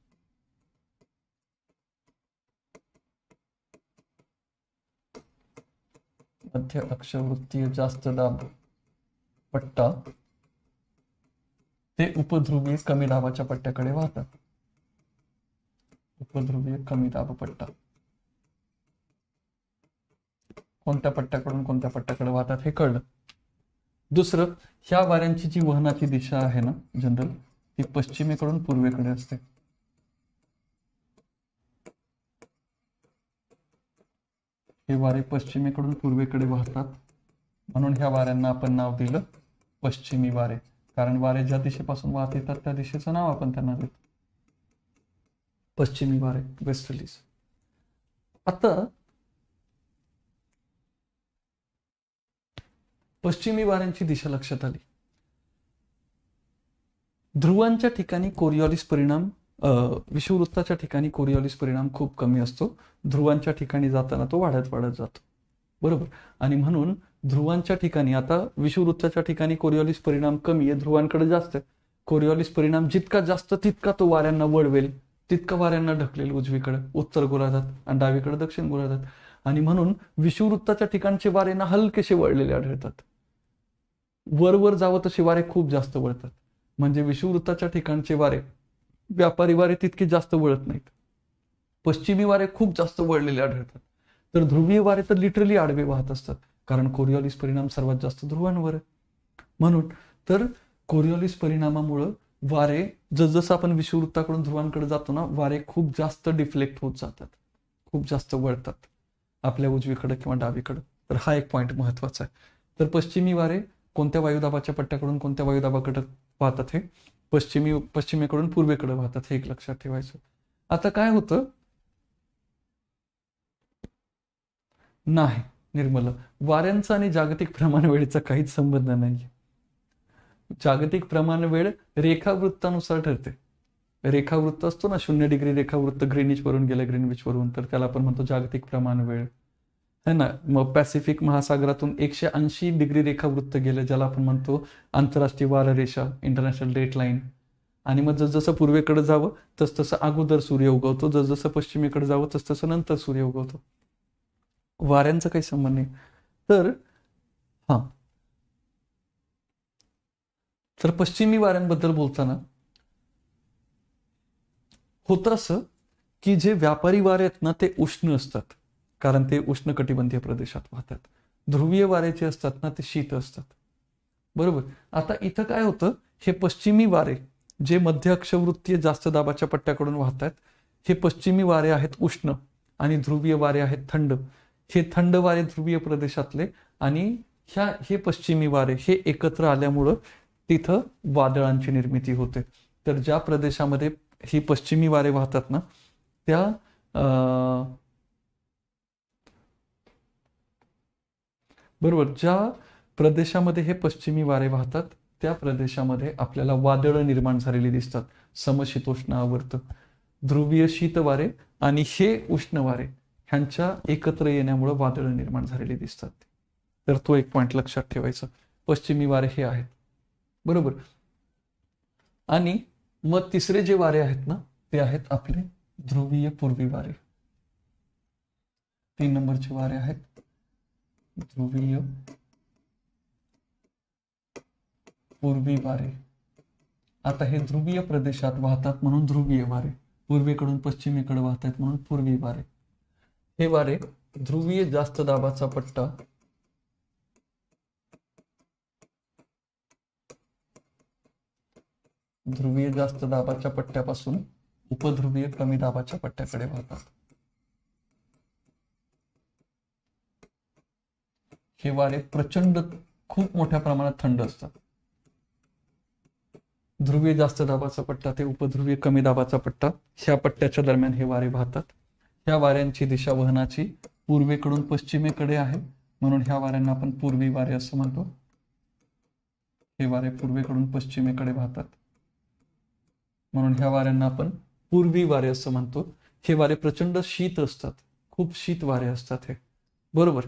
मध्य अक्षवृत्तीय जास्त दाब पट्टा ते उपध्रुवीय कमी दाबाच्या पट्ट्याकडे वाहतात. उपध्रुवीय कमी दाब पट्टा कोणत्या पट्ट्याकडून कोणत्या पट्ट्याकडे वाहतात हे कळलं. दुसरं, ह्या वाऱ्यांची जी वहनाची दिशा आहे ना जनरल, ती पश्चिमेकडून पूर्वेकडे असते. हे वारे पश्चिमेकडून पूर्वेकडे वाहतात, म्हणून ह्या वाऱ्यांना आपण नाव दिलं पश्चिमी वारे. कारण वारे ज्या दिशेपासून वाहत येतात त्या दिशेचं नाव आपण त्यांना देतो, पश्चिमी वारे, वेस्टर्लीज. आता पश्चिमी वाऱ्यांची दिशा लक्षात आली. ध्रुवांच्या ठिकाणी कोरिओलिस परिणाम, विषुववृत्ताच्या ठिकाणी कोरिओलिस परिणाम खूप कमी असतो. ध्रुवांच्या ठिकाणी जाताना तो वाढत वाढत जातो, बरोबर. आणि म्हणून ध्रुवांच्या ठिकाणी, आता विषुववृत्ताच्या ठिकाणी कोरिओलिस परिणाम कमी आहे, ध्रुवांकडे जास्त आहे. कोरिओलिस परिणाम जितका जास्त तितका तो वाऱ्यांना वळवेल, तितका वाऱ्यांना ढकलेल उजवीकडे उत्तर गोलार्धात आणि डावीकडे दक्षिण गोलार्धात. आणि म्हणून विषुववृत्ताच्या ठिकाणचे वारे ना हलकेसे वळलेले आढळतात. वर वर जावं तसे वारे खूप जास्त वळतात. म्हणजे विषुववृत्ताच्या ठिकाणचे वारे, व्यापारी वारे तितके जास्त वळत नाहीत. पश्चिमी वारे खूप जास्त वळलेले आढळतात. तर ध्रुवीय वारे तर लिटरली आडवे वाहत असतात, कारण कोरिओलिस परिणाम सर्वात जास्त ध्रुवांवर आहे. म्हणून तर कोरिओलिस परिणामामुळं वारे जसजसं आपण विषुववृत्ताकडून ध्रुवांकडे जातो ना, वारे खूप जास्त डिफ्लेक्ट होत जातात, खूप जास्त वळतात आपल्या उजवीकडे किंवा डावीकडे. तर हा एक पॉईंट महत्वाचा आहे. तर पश्चिमी वारे कोणत्या वायुदाबाच्या पट्ट्याकडून कोणत्या वायुदाबाकडे वाहतात, हे पश्चिमी पश्चिमेकडून पूर्वेकडे वाहतात, हे एक लक्षात ठेवायचं. आता काय होतं, नाही निर्मल, वाऱ्यांचा आणि जागतिक प्रमाणवेळेचा काहीच संबंध नाही. जागतिक प्रमाणवेळ रेखावृत्तानुसार ठरते. रेखावृत्त असतो ना, शून्य डिग्री रेखावृत्त ग्रीनिच वरून गेलं, ग्रीनविच वरून, तर त्याला आपण म्हणतो जागतिक प्रमाणवेळ, है ना. मग पॅसिफिक महासागरातून एकशे ऐंशी डिग्री रेखावृत्त गेलं, ज्याला आपण म्हणतो आंतरराष्ट्रीय वाररेषा, इंटरनॅशनल डेट लाईन. आणि मग जसजसं पूर्वेकडे जावं तसतसं अगोदर सूर्य उगवतो, जसजसं पश्चिमेकडे जावं तसतसं नंतर सूर्य उगवतो. वाऱ्यांचा काही संबंध नाही. तर हा तर पश्चिमी वाऱ्यांबद्दल बोलताना होतं असं की जे व्यापारी वारे आहेत ना, ते उष्ण असतात, कारण ते उष्ण कटिबंधीय प्रदेशात वाहतात. ध्रुवीय वारे जे असतात ना, ते शीत असतात, बरोबर. आता इथं काय होतं, हे पश्चिमी वारे जे मध्य अक्षवृत्तीय जास्त दाबाच्या पट्ट्याकडून वाहतात, हे पश्चिमी वारे आहेत उष्ण, आणि ध्रुवीय वारे आहेत थंड. हे थंड वारे ध्रुवीय प्रदेशातले, आणि ह्या हे पश्चिमी वारे हे एकत्र आल्यामुळं तिथं वादळांची निर्मिती होते. तर ज्या प्रदेशामध्ये ही पश्चिमी वारे वाहतात ना, त्या बरोबर, ज्या प्रदेशामध्ये हे पश्चिमी वारे वाहतात त्या प्रदेशामध्ये आपल्याला वादळं निर्माण झालेली दिसतात. समशीतोष्ण आवर्त, ध्रुवीय शीत वारे आणि हे उष्ण वारे ह्यांच्या एकत्र येण्यामुळे वादळं निर्माण झालेली दिसतात. तर तो एक पॉइंट लक्षात ठेवायचा. पश्चिमी वारे हे आहेत, बरोबर. आणि मग तिसरे जे वारे आहेत ना, ते आहेत आपले ध्रुवीय पूर्वी वारे. तीन नंबरचे वारे आहेत ध्रुवीय पूर्वी वारे. आता हे ध्रुवीय प्रदेशात वाहतात म्हणून ध्रुवीय वारे, पूर्वेकडून पश्चिमेकडे वाहतात म्हणून पूर्वी वारे. हे वारे ध्रुवीय जास्त दाबाचा पट्टा ध्रुवीय जास्त दाबाच्या पट्ट्यापासून उपध्रुवीय कमी दाबाच्या पट्ट्याकडे वाहतात. हे वारे प्रचंड खूप मोठ्या प्रमाणात थंड असतात. ध्रुवीय जास्त दाबाचा पट्टा ते उपध्रुवीय कमी दाबाचा पट्टा, ह्या पट्ट्याच्या दरम्यान हे वारे वाहतात. ह्या वाऱ्यांची दिशा वहनाची पूर्वेकडून पश्चिमेकडे आहे म्हणून ह्या वाऱ्यांना आपण पूर्वी वारे असं म्हणतो. हे वारे पूर्वेकडून पश्चिमेकडे वाहतात म्हणून ह्या वाऱ्यांना आपण पूर्वी वारे असं म्हणतो. हे वारे प्रचंड शीत असतात, खूप शीत वारे असतात हे, बरोबर.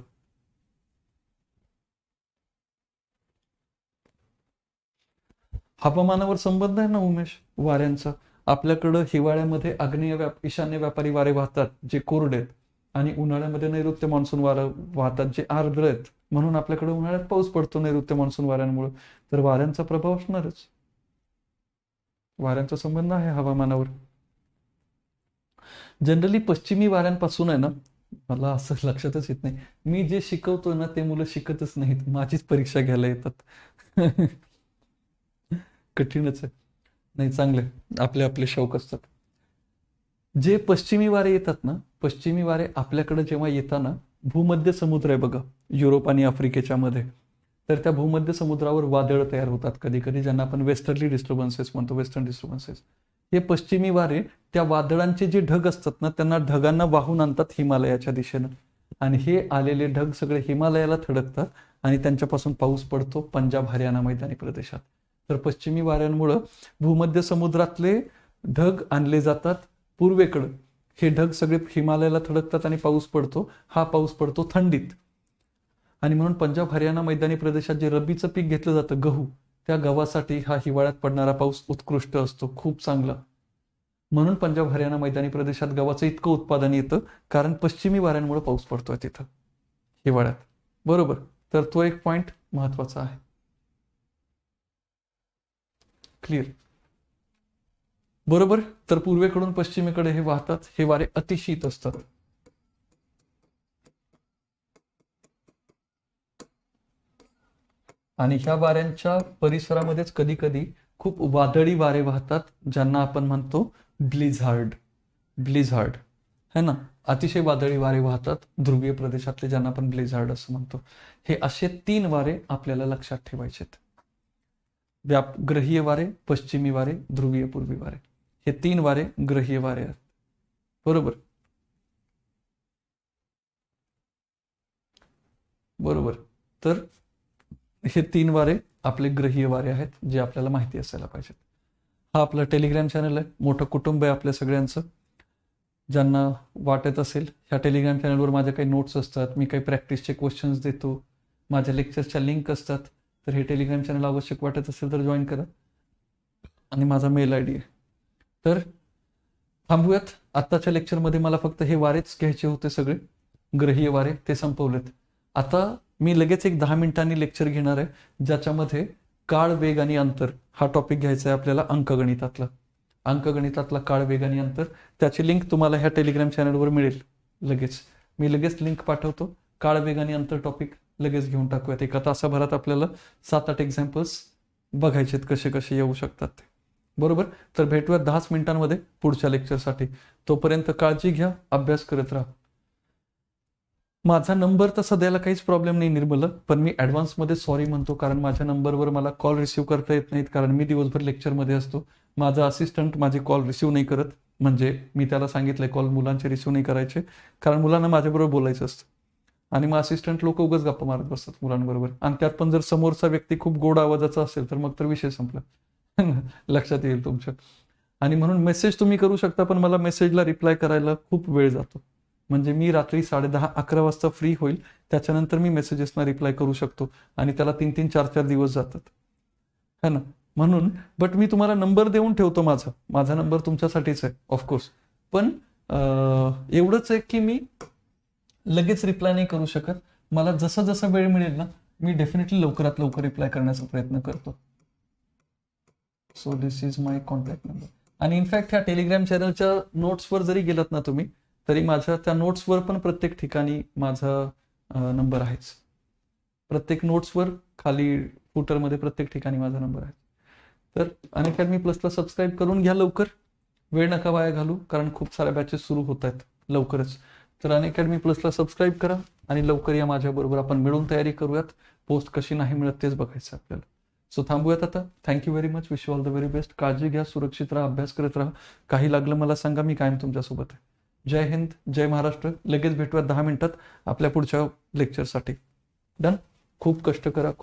हवामानावर संबंध आहे ना उमेश वाऱ्यांचा. आपल्याकडं हिवाळ्यामध्ये आग्नेय व्याप ईशान्य व्यापारी वारे वाहतात जे कोरडे आहेत, आणि उन्हाळ्यामध्ये नैऋत्य मान्सून वारे वाहतात जे आर्द्र आहेत, म्हणून आपल्याकडे उन्हाळ्यात पाऊस पडतो नैऋत्य मान्सून वाऱ्यांमुळे. तर वाऱ्यांचा प्रभाव असणारच, वाऱ्यांचा संबंध आहे हवामानावर. जनरली पश्चिमी वाऱ्यांपासून आहे ना, मला असं लक्षातच येत नाही, मी जे शिकवतो ना ते मुलं शिकतच नाहीत, माझीच परीक्षा घ्यायला येतात. कठीणच आहे. नाही, चांगले आपले आपले शौक असतात. जे पश्चिमी वारे येतात ना, पश्चिमी वारे आपल्याकडे जेव्हा येताना, भूमध्य समुद्र आहे बघा युरोप आणि आफ्रिकेच्या मध्ये, तर त्या भूमध्य समुद्रावर वादळ तयार होतात कधी कधी, ज्यांना आपण वेस्टर्ली डिस्टर्बन्सेस म्हणतो, वेस्टर्न डिस्टर्बन्सेस. हे पश्चिमी वारे त्या वादळांचे जे ढग असतात ना, त्यांना ढगांना वाहून आणतात हिमालयाच्या दिशेनं, आणि हे आलेले ढग सगळे हिमालयाला थडकतात आणि त्यांच्यापासून पाऊस पडतो पंजाब हरियाणा मैदानी प्रदेशात. तर पश्चिमी वाऱ्यांमुळं भूमध्य समुद्रातले ढग आणले जातात पूर्वेकडं, हे ढग सगळे हिमालयाला थडकतात आणि पाऊस पडतो. हा पाऊस पडतो थंडीत, आणि म्हणून पंजाब हरियाणा मैदानी प्रदेशात जे रब्बीचं पीक घेतलं जातं गहू, त्या गव्हासाठी हा हिवाळ्यात पडणारा पाऊस उत्कृष्ट असतो, खूप चांगला. म्हणून पंजाब हरियाणा मैदानी प्रदेशात गव्हाचं इतकं उत्पादन येतं, कारण पश्चिमी वाऱ्यांमुळे पाऊस पडतोय तिथं हिवाळ्यात. बरोबर, तर तो एक पॉइंट महत्वाचा आहे. क्लिअर? बरोबर. तर पूर्वेकडून पश्चिमेकडे हे वाहतात, हे वारे अतिशीत असतात. आणि ह्या वाऱ्यांच्या परिसरामध्येच कधी कधी खूप वादळी वारे वाहतात, ज्यांना आपण म्हणतो ब्लिझार्ड. ब्लिझार्ड है ना, अतिशय वादळी वारे वाहतात ध्रुवीय प्रदेशातले, ज्यांना आपण ब्लिझार्ड असं म्हणतो. हे असे तीन वारे आपल्याला लक्षात ठेवायचेत. व्याप ग्रहीय वारे, पश्चिमी वारे, ध्रुवीय पूर्वी वारे, हे तीन वारे ग्रहीय वारे आहेत. बरोबर. बरोबर. तर हे तीन वारे आपले ग्रहीय वारे आहेत, जे आपल्याला माहिती असायला पाहिजेत. हा आपला टेलिग्राम चॅनल आहे, मोठं कुटुंब आहे आपल्या सगळ्यांचं. ज्यांना वाटत असेल, ह्या टेलिग्राम चॅनलवर माझ्या काही नोट्स असतात, मी काही प्रॅक्टिसचे क्वेश्चन्स देतो, माझ्या लेक्चर्सच्या लिंक असतात. तर हे टेलिग्राम चॅनल आवश्यक वाटत असेल तर जॉईन करा, आणि माझा मेल आय डी आहे. तर थांबूयात. आत्ताच्या लेक्चरमध्ये मला फक्त हे वारेच घ्यायचे होते, सगळे ग्रहीय वारे, ते संपवलेत. आता मी लगेच एक दहा मिनिटांनी लेक्चर घेणार आहे, ज्याच्यामध्ये काळ, वेग आणि अंतर हा टॉपिक घ्यायचा आहे आपल्याला, अंकगणितातला. अंकगणितातला काळ, वेग आणि अंतर, त्याची लिंक तुम्हाला ह्या टेलिग्राम चॅनलवर मिळेल लगेच. मी लगेच लिंक पाठवतो. काळ, वेग आणि अंतर टॉपिक लगेच घेऊन टाकूयात. एका तासाभरात आपल्याला सात आठ एक्झाम्पल्स बघायचेत, कसे कसे येऊ शकतात ते. बरोबर. तर भेटूयात दहाच मिनिटांमध्ये पुढच्या लेक्चरसाठी. तोपर्यंत काळजी घ्या, अभ्यास करत राहा. माझा नंबर तसा द्यायला काहीच प्रॉब्लेम नाही निर्मला, पण मी ॲडव्हान्समध्ये सॉरी म्हणतो, कारण माझ्या नंबरवर मला कॉल रिसिव्ह करता येत नाहीत, कारण मी दिवसभर लेक्चरमध्ये असतो. माझा असिस्टंट माझे कॉल रिसिव्ह नाही करत, म्हणजे मी त्याला सांगितलंय कॉल मुलांचे रिसिव्ह नाही करायचे, कारण मुलांना माझ्याबरोबर बोलायचं असतं. आणि मग असिस्टंट लोक उगाच गप्पा मारत बसतात मुलांबरोबर, आणि त्यात पण जर समोरचा व्यक्ती खूप गोड आवाजाचा असेल तर मग तर विषय संपला. लक्षात येईल तुमच्या. आणि म्हणून मेसेज तुम्ही करू शकता, पण मला मेसेजला रिप्लाय करायला खूप वेळ जातो. म्हणजे मी रात्री साडे दहा अकरा वाजता फ्री होईल, त्याच्यानंतर मी मेसेजेसना रिप्लाय करू शकतो, आणि त्याला तीन तीन चार चार दिवस जातात, है ना. म्हणून बट मी तुम्हाला नंबर देऊन ठेवतो माझा माझा नंबर तुमच्यासाठीच आहे ऑफकोर्स. पण एवढंच आहे की मी लगेच रिप्लाय नाही करू शकत. मला जसं जसं वेळ मिळेल ना, मी डेफिनेटली लवकरात लवकर रिप्लाय करण्याचा प्रयत्न करतो. So this is my contact number. आणि इनफॅक्ट ह्या टेलिग्राम चॅनलच्या नोट्सवर जरी गेलात ना तुम्ही, तरी माझ्या त्या नोट्सवर पण प्रत्येक ठिकाणी माझा नंबर आहेच. प्रत्येक नोट्सवर खाली फुटरमध्ये प्रत्येक ठिकाणी माझा नंबर आहे. तर अनअकॅडमी प्लसला सबस्क्राईब करून घ्या लवकर, वेळ नका वाया घालू, कारण खूप साऱ्या बॅचेस सुरू होत आहेत लवकरच. तर अनअकॅडमी प्लसला सबस्क्राईब करा आणि लवकर या माझ्याबरोबर, आपण मिळून तयारी करूयात. पोस्ट कशी नाही मिळत तेच बघायचं आपल्याला. सो थांबूयात आता. Thank you very much. Wish you all the very best. काळजी घ्या, सुरक्षित राहा, अभ्यास करत राहा. काही लागलं मला सांगा, मी कायम तुमच्यासोबत आहे. जय हिंद, जय महाराष्ट्र. लगेच भेटूयात दहा मिनिटात आपल्या पुढच्या लेक्चरसाठी. डन. खूप कष्ट करा.